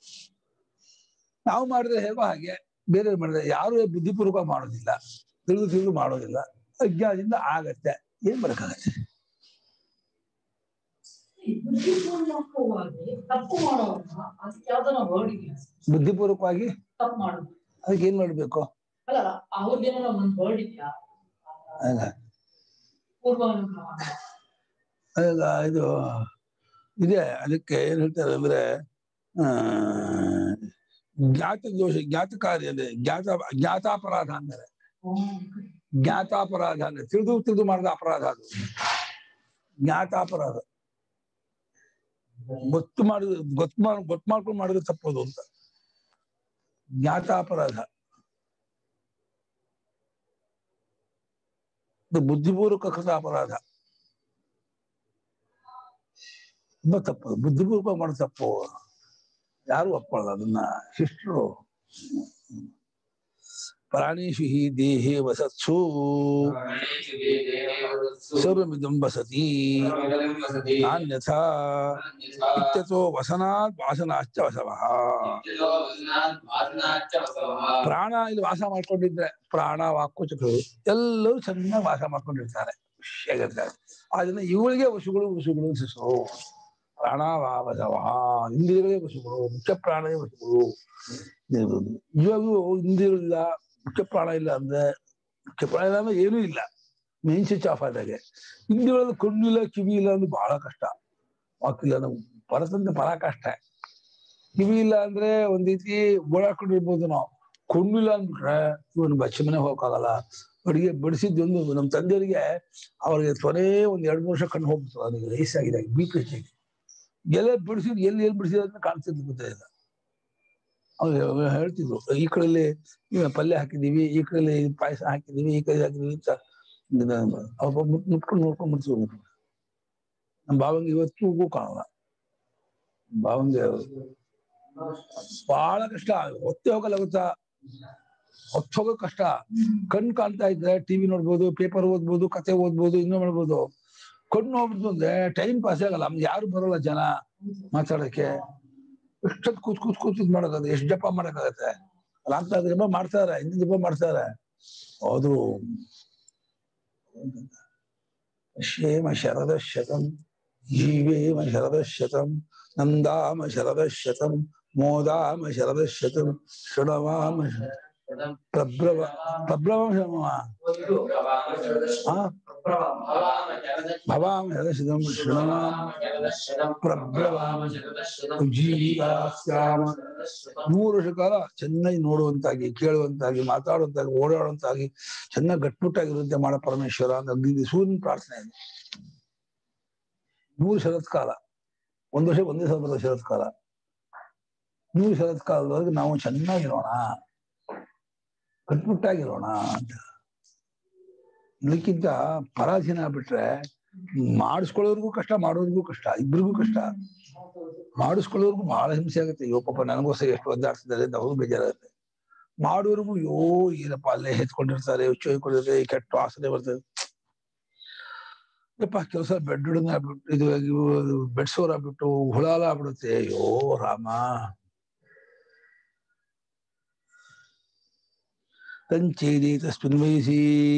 A: ನಾವು ಮಾಡಿದ್ರೆ ಹೇಗೋ ಹಾಗೆ, ಬೇರೆ ಮಾಡಿದ್ರೆ ಯಾರು ಬುದ್ಧಿಪೂರ್ವಕ ಮಾಡೋದಿಲ್ಲ, ತಿಳಿದು ತಿಳಿದು ಮಾಡೋದಿಲ್ಲ, ಅಜ್ಞಾನದಿಂದ ಆಗತ್ತೆ, ಏನ್ ಬರಕಾಗತ್ತೆ. ಬುದ್ಧಿಪೂರ್ವಕವಾಗಿ ಅದಕ್ಕೆ ಏನ್ ಮಾಡ್ಬೇಕು? ಇದು ಇದೆ, ಅದಕ್ಕೆ ಏನ್ ಹೇಳ್ತಾರೆ ಅಂದ್ರೆ ಆ ಜ್ಞಾತ ದೋಷ, ಜ್ಞಾತ ಕಾರ್ಯ ಅಂದ್ರೆ ಜ್ಞಾತ ಜ್ಞಾತಾಪರಾಧ ಅಂದರೆ, ಜ್ಞಾತಾಪರಾಧ ಅಂದ್ರೆ ತಿಳಿದು ತಿಳಿದು ಮಾಡಿದ ಅಪರಾಧ. ಅದು ಜ್ಞಾತಾಪರಾಧ. ಗೊತ್ತು ಮಾಡಿದ ಗೊತ್ತು ಮಾಡ್ ಗೊತ್ತು ಮಾಡ್ಕೊಂಡು ಮಾಡಿದ್ರೆ ತಪ್ಪೋದು ಅಂತ. ಜ್ಞಾತಾಪರಾಧ ಇದು ಬುದ್ಧಿಪೂರ್ವಕ ಕೃತ ಅಪರಾಧ. ತುಂಬಾ ತಪ್ಪು, ಬುದ್ಧಿಪೂರ್ವಕ ಮಾಡೋ ತಪ್ಪು, ಯಾರು ಒಪ್ಕೊಳ್ಳಲ್ಲ ಅದನ್ನ. ಶಿಷ್ಟರು ಪ್ರಾಣೇಶು ಹಿ ದೇಹೇ ವಸತ್ಸು ಸರ್ವಮಿದಂ ವಸತಿ ನಾನ್ಯಥಾ ಇತ್ಯಥೋ ವಸನಾತ್ ವಾಸನಾಶ್ಚ ವಸವಃ. ಪ್ರಾಣ ಇಲ್ಲಿ ವಾಸ ಮಾಡ್ಕೊಂಡಿದ್ರೆ ಪ್ರಾಣ ವಾಕು ಚಕ್ರಗಳು ಎಲ್ಲರೂ ಚೆನ್ನಾಗಿ ವಾಸ ಮಾಡ್ಕೊಂಡಿರ್ತಾರೆ, ಖುಷಿಯಾಗಿರ್ತಾರೆ. ಅದನ್ನ ಇವಳಿಗೆ ವಸುಗಳು ವಸುಗಳು ಹೆಸರು. ಪ್ರಾಣ ವಸವ, ಇಂದ್ರಿಯಗಳೇ ವಸುಗಳು, ಮುಖ್ಯ ಪ್ರಾಣವೇ ವಸುಗಳು. ಇವಾಗೂ ಇಂದ್ರಿಯಗಳಿಲ್ಲ, ಮುಖ್ಯ ಪ್ರಾಣ ಇಲ್ಲ ಅಂದ್ರೆ, ಮುಖ್ಯ ಪ್ರಾಣ ಇಲ್ಲ ಅಂದ್ರೆ ಏನೂ ಇಲ್ಲ, ಮೇನ್ ಸ್ವಿಚ್ ಆಫ್ ಆದಾಗೆ. ಇಂದ್ರಿಯಗಳಲ್ಲಿ ಕಣ್ಣಿಲ್ಲ ಕಿವಿ ಇಲ್ಲ ಅಂದ್ರೆ ಬಹಳ ಕಷ್ಟ, ವಾಕಿಲ್ಲ ನಾವು ಪರತಂತ್ರ ಪರಾಕಷ್ಟ. ಕಿವಿ ಇಲ್ಲ ಅಂದ್ರೆ ಒಂದ್ ರೀತಿ ಓಡಾಡ್ಕೊಂಡಿರ್ಬೋದು ನಾವು, ಕಣ್ಣಿಲ್ಲ ಅಂದ್ಬಿಟ್ರೆ ಇವನು ಬಚ್ಚ ಮನೆ ಹೋಗಕ್ಕಾಗಲ್ಲ. ಅಡಿಗೆ ಬಡಿಸಿದ್ದೊಂದು ನಮ್ಮ ತಂದೆಯವರಿಗೆ ಅವ್ರಿಗೆ ಕೊನೆ ಒಂದ್ ಎರಡ್ ಮೂರು ವರ್ಷ ಕಣ್ಣು ಹೋಗ್ಬಿಡ್ತು, ಅದಕ್ಕೆ ವಯಸ್ಸಾಗಿದೆ, ಬಿ ಪಿ ಹೆಚ್ಚಾಗಿ. ಎಲೆ ಬಿಡಿಸಿದ್ ಎಲ್ಲಿ ಎಲ್ಲಿ ಬಿಡಿಸಿದ ಕಾಣಿಸ್ತಿದ್ದು ಗೊತ್ತಿಲ್ಲ. ಅವ್ರು ಹೇಳ್ತಿದ್ರು, ಈ ಕಡೆಯಲ್ಲಿ ಪಲ್ಯ ಹಾಕಿದೀವಿ, ಈ ಕಡೆಯಲ್ಲಿ ಪಾಯಸ ಹಾಕಿದೀವಿ, ಈ ಕಡೆ ಹಾಕಿದೀವಿ ಅಂತ ಮುಟ್ಕೊಂಡು ನೋಡ್ಕೊಂಡ್ ಮುಟ್ಸು. ನಮ್ಮ ಭಾವಂಗೆ ಇವತ್ತಿಗೂ ಕಾಣಲ್ಲ. ಭಾವಂಗೆ ಬಹಳ ಕಷ್ಟ, ಹೊತ್ತೆ ಹೋಗಲ್ಲ ಗೊತ್ತಾ, ಹೊತ್ತು ಹೋಗೋ ಕಷ್ಟ. ಕಣ್ ಕಾಣ್ತಾ ಇದ್ರೆ ಟಿವಿ ನೋಡ್ಬೋದು, ಪೇಪರ್ ಓದ್ಬೋದು, ಕತೆ ಓದ್ಬೋದು, ಇನ್ನೂ ಮಾಡ್ಬೋದು. ಕಣ್ಣು ಹೋಗ್ಬಿಟ್ಟು ಅಂದ್ರೆ ಟೈಮ್ ಪಾಸ್ ಆಗಲ್ಲ. ಆಮೇಲೆ ಯಾರು ಬರೋಲ್ಲ ಜನ ಮಾತಾಡಕ್ಕೆ. ಎಷ್ಟೊತ್ತು ಕೂತ್ ಕೂತ್ ಕೂತ್ ಇದು ಮಾಡೋಕ್ಕಾಗತ್ತೆ, ಎಷ್ಟು ಜಪ ಮಾಡೋಕ್ಕಾಗತ್ತೆ? ರಾತ್ರಿ ಜಪ ಮಾಡ್ತಾರೆ, ಹಿಂದಿನ ಜಪ ಮಾಡ್ತಾರೆ. ಅದು ಶ್ರೇಮ ಶರದ ಶತಂ ಜೀವೇಮ ಶರದ ಶತಂ ನಂದಾಮ ಶರದ ಶತಂ ಮೋದಾಮ ಶರದ ಶತಂ ಶೃಣವಾಮ ಪ್ರಭ್ರವ ಪ್ರಭ್ರವ ಭವಾಮ ಶರದ ಶತಂ ಶೃಣವಾಮ ಪ್ರಭ್ರವಾಮ ಜೀವಾಸ್ಯಾಮ. ನೂರು ವರ್ಷ ಕಾಲ ಚೆನ್ನಾಗಿ ನೋಡುವಂತಾಗಿ, ಕೇಳುವಂತಾಗಿ, ಮಾತಾಡುವಂತಾಗಿ, ಓಡಾಡುವಂತಾಗಿ, ಚೆನ್ನಾಗಿ ಗಟ್ಮುಟ್ಟಾಗಿರುವಂತೆ ಮಾಡ ಪರಮೇಶ್ವರ ಅಂತ ಸೂರ್ಯನ ಪ್ರಾರ್ಥನೆ ಇದೆ. ನೂರು ಶರತ್ಕಾಲ, ಒಂದು ವರ್ಷ ಒಂದೇ ಸಲ ಬರೋ ಶರತ್ಕಾಲ. ನೂರು ಶರತ್ಕಾಲದವರೆಗೆ ನಾವು ಚೆನ್ನಾಗಿರೋಣ, ಗಟ್ಮುಟ್ಟಾಗಿರೋಣ ಅಂತ. ಇದಕ್ಕಿಂತ ಪರಾಧೀನ ಆಗ್ಬಿಟ್ರೆ ಮಾಡಿಸ್ಕೊಳ್ಳೋರ್ಗೂ ಕಷ್ಟ, ಮಾಡೋರ್ಗೂ ಕಷ್ಟ, ಇಬ್ರಿಗೂ ಕಷ್ಟ. ಮಾಡಿಸ್ಕೊಳ್ಳೋರ್ಗು ಬಹಳ ಹಿಂಸೆ ಆಗುತ್ತೆ. ಅಯ್ಯೋ ಪಾಪ ನನಗೋಸ್ಕರ ಎಷ್ಟು ಒದ್ದಾಡ್ತಿದ್ದಾರೆ ಅಂತ ಅವ್ರಿಗೂ ಬೇಜಾರಾಗುತ್ತೆ. ಮಾಡೋರ್ಗು ಯೋ ಏನಪ್ಪ ಅಲ್ಲೇ ಹೆತ್ಕೊಂಡಿರ್ತಾರೆ, ಹುಚ್ಚು ಹೊಯ್ಕೊಂಡಿರ್ತಾರೆ, ಕೆಟ್ಟ ವಾಸನೆ ಬರ್ತದೆ. ಯಪ್ಪ ಕೆಲಸ ಬೆಡ್ ಆಗ್ಬಿಟ್ಟು ಇದು ಬೆಡ್ಸೋರ್ ಆಗ್ಬಿಟ್ಟು ಹುಳಾಲ ಆಗ್ಬಿಡುತ್ತೆ. ಅಯ್ಯೋ ರಾಮ. ತಂಚೇದಿ ತಸ್ಮಿನ್ ವಯಸಿ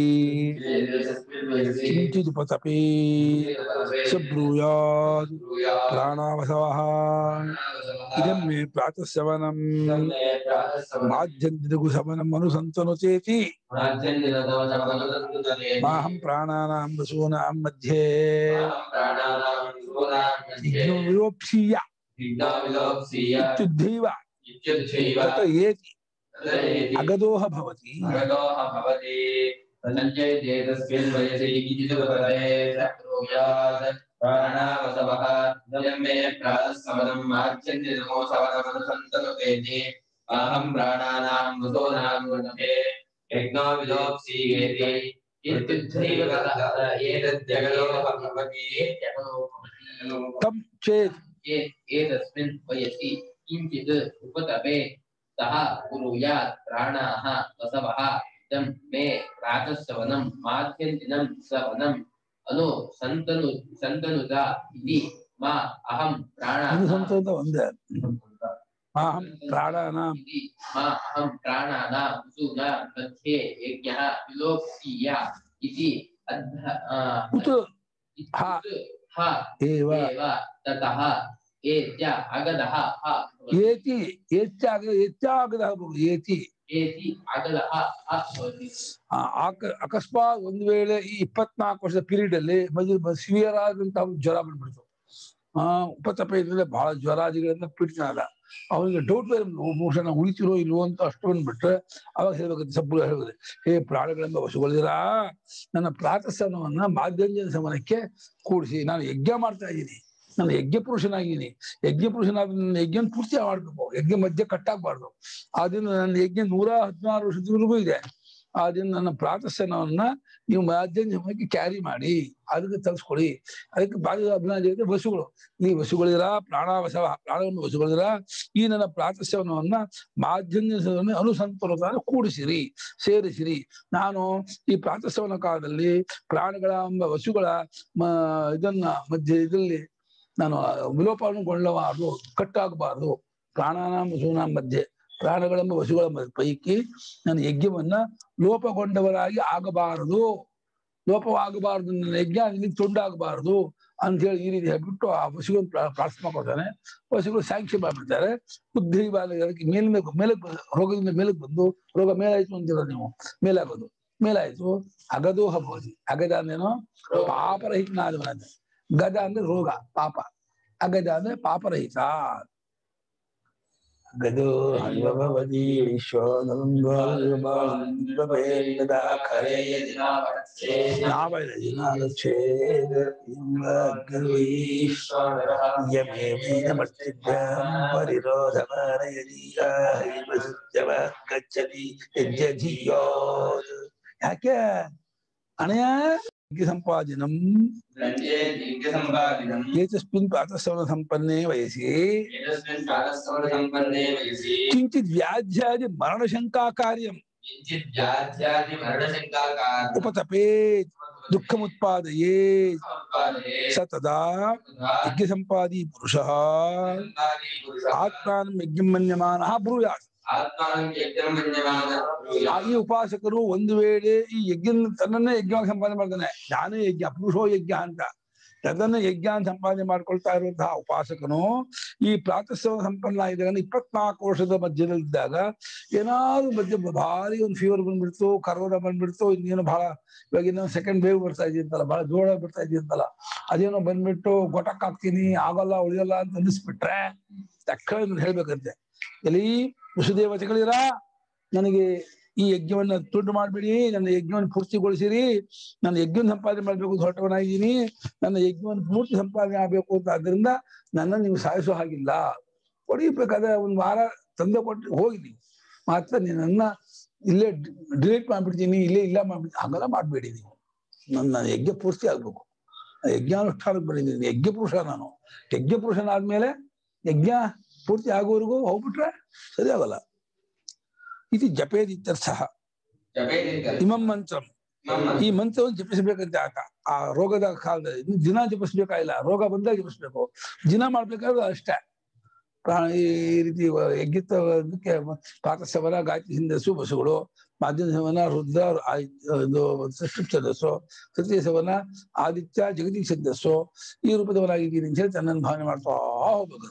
A: ಕಿಂಚಿದುಪತಪಿ ಸಬ್ರೂಯಾತ್ ಪ್ರಾಣಾವಸವಃ ಇದಂ ಮೇ ಪ್ರಾತಃ ಸವನಂ ಮಾಧ್ಯಂದಿನಗು ಸಮನಂ ಅನುಸಂತನುಚೇತಿ ಮಾಹಂ ಪ್ರಾಣಾನಾಂ ವಸೂನಾಂ ಮಧ್ಯೆ ವಿರೋಪ್ಸೀಯ ಇತ್ಯುದ್ಧೈವ ತತ ಏತಿ ಅಗದೋಹ ಭವತಿ.
B: ಅಹಂ ಪ್ರಾಣಾನಾಂ ವಸೂನಾಂ ಮಧ್ಯೆ ಯಜ್ಞೋ ವಿಲೋಪ್ಸೀಯೇತಿ ಇತ್ಯುದ್ಧೈವ ಏತದ್ಯಗದೋಹ ಭವತಿ.
A: ತಂ ಚೇತ್
B: ಏತಸ್ಮಿನ್ ವಯಸಿ ಕಿಂಚಿತ್ ಉಪತಪೆ ಸಹ ಕುರುಯಾತ್ ಪ್ರಾಣಾಃ ವಸವಃ ಇದಂ ಮೇ ಪ್ರಾತಃ ಸವನಂ ಮಾಧ್ಯಂದಿನಂ ಸವನಂ ಅನು ಸಂತನು ಸಂತನುತ ಇತಿ ಮಾ ಅಹಂ ಪ್ರಾಣಾನಾಂ
A: ಅನುಸಂತತ ಒಂದೇ ಮಾಹಂ ಪ್ರಾಣಾನಾಂ
B: ಮಾ ಅಹಂ ಪ್ರಾಣಾನಾಂ ವಸೂನಾಂ ಮಧ್ಯೆ ಯಜ್ಞಃ ವಿಲೋಪ್ಸೀಯ ಇತಿ ಅದ್ಧ
A: ಉತ್ ಹ
B: ಹ
A: ಏವ
B: ತತಃ ಏತ್ಯ ಅಗದಃ
A: ಏತಿ ಏತ್ಯಾಗ ಏತ್ಯಾಗದಃ ಏತಿ
B: ಏತಿ ಅಗದಃ ಭವತಿ.
A: ಅಕಸ್ಮಾತ್ ಒಂದು ವೇಳೆ ಈ ಇಪ್ಪತ್ನಾಲ್ಕು ವರ್ಷದ ಪೀರಿಯಡ್ ಅಲ್ಲಿ ಮಧ್ಯ ಸಿವಿಯರ್ ಆದಂತಹ ಜ್ವರ ಬಂದ್ಬಿಡ್ತು. ಆ ಉಪತಪ ಇದ್ರೆ ಬಹಳ ಜ್ವರಾದಿಗಳಿಂದ ಪೀಡಿತನಾದ. ಅವನಿಗೆ ಡೌಟ್ ಬೇರೆ ಬಹುಶಃ ನಾವು ಉಳಿತಿರೋ ಇಲ್ವೋ ಅಂತ ಅಷ್ಟು ಬಂದ್ಬಿಟ್ರೆ ಅವಾಗ ಹೇಳ್ಬೇಕಂತ ಸಬ್ಬು ಹೇಳ್ಬೋದು, ಹೇ ಪ್ರಾಣಿಗಳೆಂಬ ವಸುಗಳಿರಾ, ನನ್ನ ಪ್ರಾತಃಸವನವನ್ನ ಮಾಧ್ಯಂಜನ ಸಮನಕ್ಕೆ ಕೂಡಿಸಿ. ನಾನು ಯಜ್ಞ ಮಾಡ್ತಾ ಇದ್ದೀನಿ, ನಾನು ಯಜ್ಞ ಪುರುಷನಾಗಿದ್ದೀನಿ. ಯಜ್ಞ ಪುರುಷನಾದ ನನ್ನ ಯಜ್ಞ ಪೂರ್ತಿ ಮಾಡ್ಬೇಕು, ಯಜ್ಞ ಮಧ್ಯೆ ಕಟ್ಟಾಗಬಾರ್ದು. ಆದ್ರಿಂದ ನನ್ನ ಯಜ್ಞ ನೂರ ಹದಿನಾರು ವರ್ಷದವರೆಗೂ ಇದೆ. ಆದ್ರಿಂದ ನನ್ನ ಪ್ರಾತಃಸವನವನ್ನ ನೀವು ಮಾಧ್ಯಂಜನಕ್ಕೆ ಕ್ಯಾರಿ ಮಾಡಿ, ಅದಕ್ಕೆ ತರಿಸ್ಕೊಳ್ಳಿ. ಅದಕ್ಕೆ ಬಾಲ್ಯ ಅಭಿನಯ ವಸುಗಳು, ಈ ವಸುಗಳಿರ ಪ್ರಾಣಾವಸವ, ಪ್ರಾಣವನ್ನು ವಸುಗಳಿರ ಈ ನನ್ನ ಪ್ರಾತಃಸವನವನ್ನ ಮಾಧ್ಯಂಜನ ಅನುಸಂತನದ ಕೂಡಿಸಿರಿ, ಸೇರಿಸಿರಿ. ನಾನು ಈ ಪ್ರಾತಃಸವನ ಕಾಲದಲ್ಲಿ ಪ್ರಾಣಿಗಳ ಎಂಬ ವಸುಗಳ ಮ ಇದನ್ನ ಮಧ್ಯೆ ಇದರಲ್ಲಿ ನಾನು ವಿಲೋಪಗೊಳ್ಳಬಾರದು, ಕಟ್ಟಾಗಬಾರದು. ಪ್ರಾಣಾನಾಂ ವಸೂನಾಂ ಮಧ್ಯೆ, ಪ್ರಾಣಗಳೆಂಬ ವಸುಗಳ ಪೈಕಿ ನನ್ನ ಯಜ್ಞವನ್ನ ಲೋಪಗೊಂಡವರಾಗಿ ಆಗಬಾರದು, ಲೋಪವಾಗಬಾರದು, ನನ್ನ ಯಜ್ಞ ನಿಮಗೆ ತುಂಡಾಗಬಾರದು ಅಂತ ಹೇಳಿ ಈ ರೀತಿ ಹೇಳ್ಬಿಟ್ಟು ಆ ವಸುಗಳನ್ನು ಪ್ರಾರ್ಥನೆ ಮಾಡ್ಕೊಳ್ತಾನೆ. ವಸುಗಳು ಸ್ಯಾಂಕ್ಷನ್ ಮಾಡ್ಬಿಡ್ತಾರೆ. ಬುದ್ಧಿ ಬಾಲಕರಿಗೆ ಮೇಲಿನ ಮೇಲಕ್ಕೆ ರೋಗದಿಂದ ಮೇಲಕ್ಕೆ ಬಂದು, ರೋಗ ಮೇಲಾಯ್ತು ಅಂತೀರ ನೀವು, ಮೇಲಾಗೋದು ಮೇಲಾಯ್ತು. ಅಗದೋಹ ಭವತಿ. ಅಗದ ಅಂದ್ರೇನು? ಪಾಪರಹಿತನಾದವನಂತೆ. ಗದ ಅಂದ್ರೆ ರೋಗ, ಪಾಪ. ಅಗದ ಅಂದ್ರೆ ಪಾಪರಹಿತ. ಗದೋ ಹರಿಭವತಿ ಯಾಕೆ ಅಣಯ ಸಂಪಾದನಂ ಏತಸ್ಮಿನ್ ಪ್ರಾತಃಸವನ ಸಂಪನ್ನೇ ವಯಸಿ ಕಿಂಚಿತ್ ವ್ಯಾಧ್ಯಾದಿ ಮರಣಶಂಕಾ ಕಾರ್ಯಂ ಉಪತಪೇತ್ ದುಃಖಮುತ್ಪಾದಯೇ ಸ ತದಾ ಯಜ್ಞ ಸಂಪಾದಿ ಪುರುಷಃ ಆತ್ಮಾನಂ ಯಜ್ಞಂ ಮನ್ಯಮಾನಃ ಬ್ರೂಯಾತ್. ಈ ಉಪಾಸಕರು ಒಂದು ವೇಳೆ ಈ ಯಜ್ಞ ತನ್ನನ್ನೇ ಯಜ್ಞವಾಗಿ ಸಂಪಾದನೆ ಮಾಡ್ತಾನೆ, ನಾನೇ ಯಜ್ಞ ಪುರುಷೋ ಯಜ್ಞ ಅಂತ ತದನ್ನ ಯಜ್ಞ ಸಂಪಾದನೆ ಮಾಡ್ಕೊಳ್ತಾ ಇರುವಂತಹ ಉಪಾಸಕನು ಈ ಪ್ರಾತಃಸವ ಸಂಪನ್ನ ಇದ್ದಾಗ ಇಪ್ಪತ್ನಾಲ್ಕು ವರ್ಷದ ಮಧ್ಯದಲ್ಲಿದ್ದಾಗ ಏನಾದ್ರು ಮಧ್ಯ ಭಾರಿ ಒಂದು ಫೀವರ್ ಬಂದ್ಬಿಡ್ತು, ಕರೋನಾ ಬಂದ್ಬಿಡ್ತು, ಇನ್ನೇನು ಬಹಳ ಇವಾಗ ಇನ್ನೊಂದು ಸೆಕೆಂಡ್ ವೇವ್ ಬರ್ತಾ ಇದೆಯಂತಲ್ಲ, ಬಹಳ ಜೋಳ ಬರ್ತಾ ಇದೆಯಂತಲ್ಲ, ಅದೇನೋ ಬಂದ್ಬಿಟ್ಟು ಗೊಟಕ್ ಹಾಕ್ತೀನಿ ಆಗಲ್ಲ ಉಳಿಯಲ್ಲ ಅಂತ ಅನ್ನಿಸ್ಬಿಟ್ರೆ ತಕ್ಷಣ ಹೇಳ್ಬೇಕಂತೆ, ಎಲ್ಲಿ ವಸುದೇವತೆಗಳಿರ ನನಗೆ ಈ ಯಜ್ಞವನ್ನ ತುಂಡು ಮಾಡ್ಬಿಡಿ, ನನ್ನ ಯಜ್ಞವನ್ನು ಪೂರ್ತಿಗೊಳಿಸಿರಿ, ನನ್ನ ಯಜ್ಞ ಸಂಪಾದನೆ ಮಾಡ್ಬೇಕು ಅಂತ ಹೊರಟವನಾಗಿದ್ದೀನಿ, ನನ್ನ ಯಜ್ಞವನ್ನು ಪೂರ್ತಿ ಸಂಪಾದನೆ ಆಗ್ಬೇಕು ಅಂತ, ಆದ್ರಿಂದ ನನ್ನ ನೀವು ಸಾಯಿಸೋ ಹಾಗಿಲ್ಲ, ಹೊಡಿಬೇಕಾದ್ರೆ ಒಂದ್ ವಾರ ತಂದೆ ಕೊಟ್ಟು ಹೋಗಿ ನೀವು ಮಾತ್ರ ನನ್ನ ಇಲ್ಲೇ ಡಿಲೀಟ್ ಮಾಡ್ಬಿಡ್ತೀನಿ, ಇಲ್ಲೇ ಇಲ್ಲ ಮಾಡ್ಬಿಡ್ತೀನಿ, ಹಾಗೆಲ್ಲ ಮಾಡ್ಬೇಡಿ ನೀವು, ನನ್ನ ಯಜ್ಞ ಪೂರ್ತಿ ಆಗ್ಬೇಕು, ಯಜ್ಞಾನುಷ್ಠಾನಕ್ಕೆ ಬಂದಿದ್ದೀನಿ, ಯಜ್ಞ ಪುರುಷ ನಾನು, ಯಜ್ಞ ಪುರುಷನಾದ್ಮೇಲೆ ಯಜ್ಞ ಪೂರ್ತಿ ಆಗೋವರೆಗೂ ಹೋಗ್ಬಿಟ್ರೆ ಸರಿ ಆಗಲ್ಲ. ಇದು ಜಪೇದಿತ್ಯರ್ಥ. ಇಮಂ ಮಂತ್ರಂ, ಈ ಮಂತ್ರವನ್ನು ಜಪಿಸಬೇಕಂತೆ ಆತ ಆ ರೋಗದ ಕಾಲದಲ್ಲಿ, ದಿನ ಜಪಿಸ್ಬೇಕಾಗಿಲ್ಲ, ರೋಗ ಬಂದಾಗ ಜಪಿಸ್ಬೇಕು, ದಿನ ಮಾಡ್ಬೇಕಾದ್ರೆ ಅಷ್ಟೇ. ಪ್ರಾಣ ಈ ರೀತಿ ಯಜ್ಞಕ್ಕೆ ಪ್ರಾತಃಸವನ ಗಾಯತ್ರಿ ಛಂದಸ್ಸು ಬಸ್ಸುಗಳು, ಮಾಧ್ಯಮ ಸವನ ರುದ್ರ ಇದು ಸೃಷ್ಟಿ ಛಂದಸ್ಸು, ತೃತೀಯ ಸವನ ಆದಿತ್ಯ ಜಗತಿ ಛಂದಸ್ಸು, ಈ ರೂಪದವನಾಗಿದ್ದೀನಿ ಅಂತ ಹೇಳಿ ತನ್ನನ್ನು ಭಾವನೆ ಮಾಡ್ತಾ ಹೋಗ್ಬೇಕು.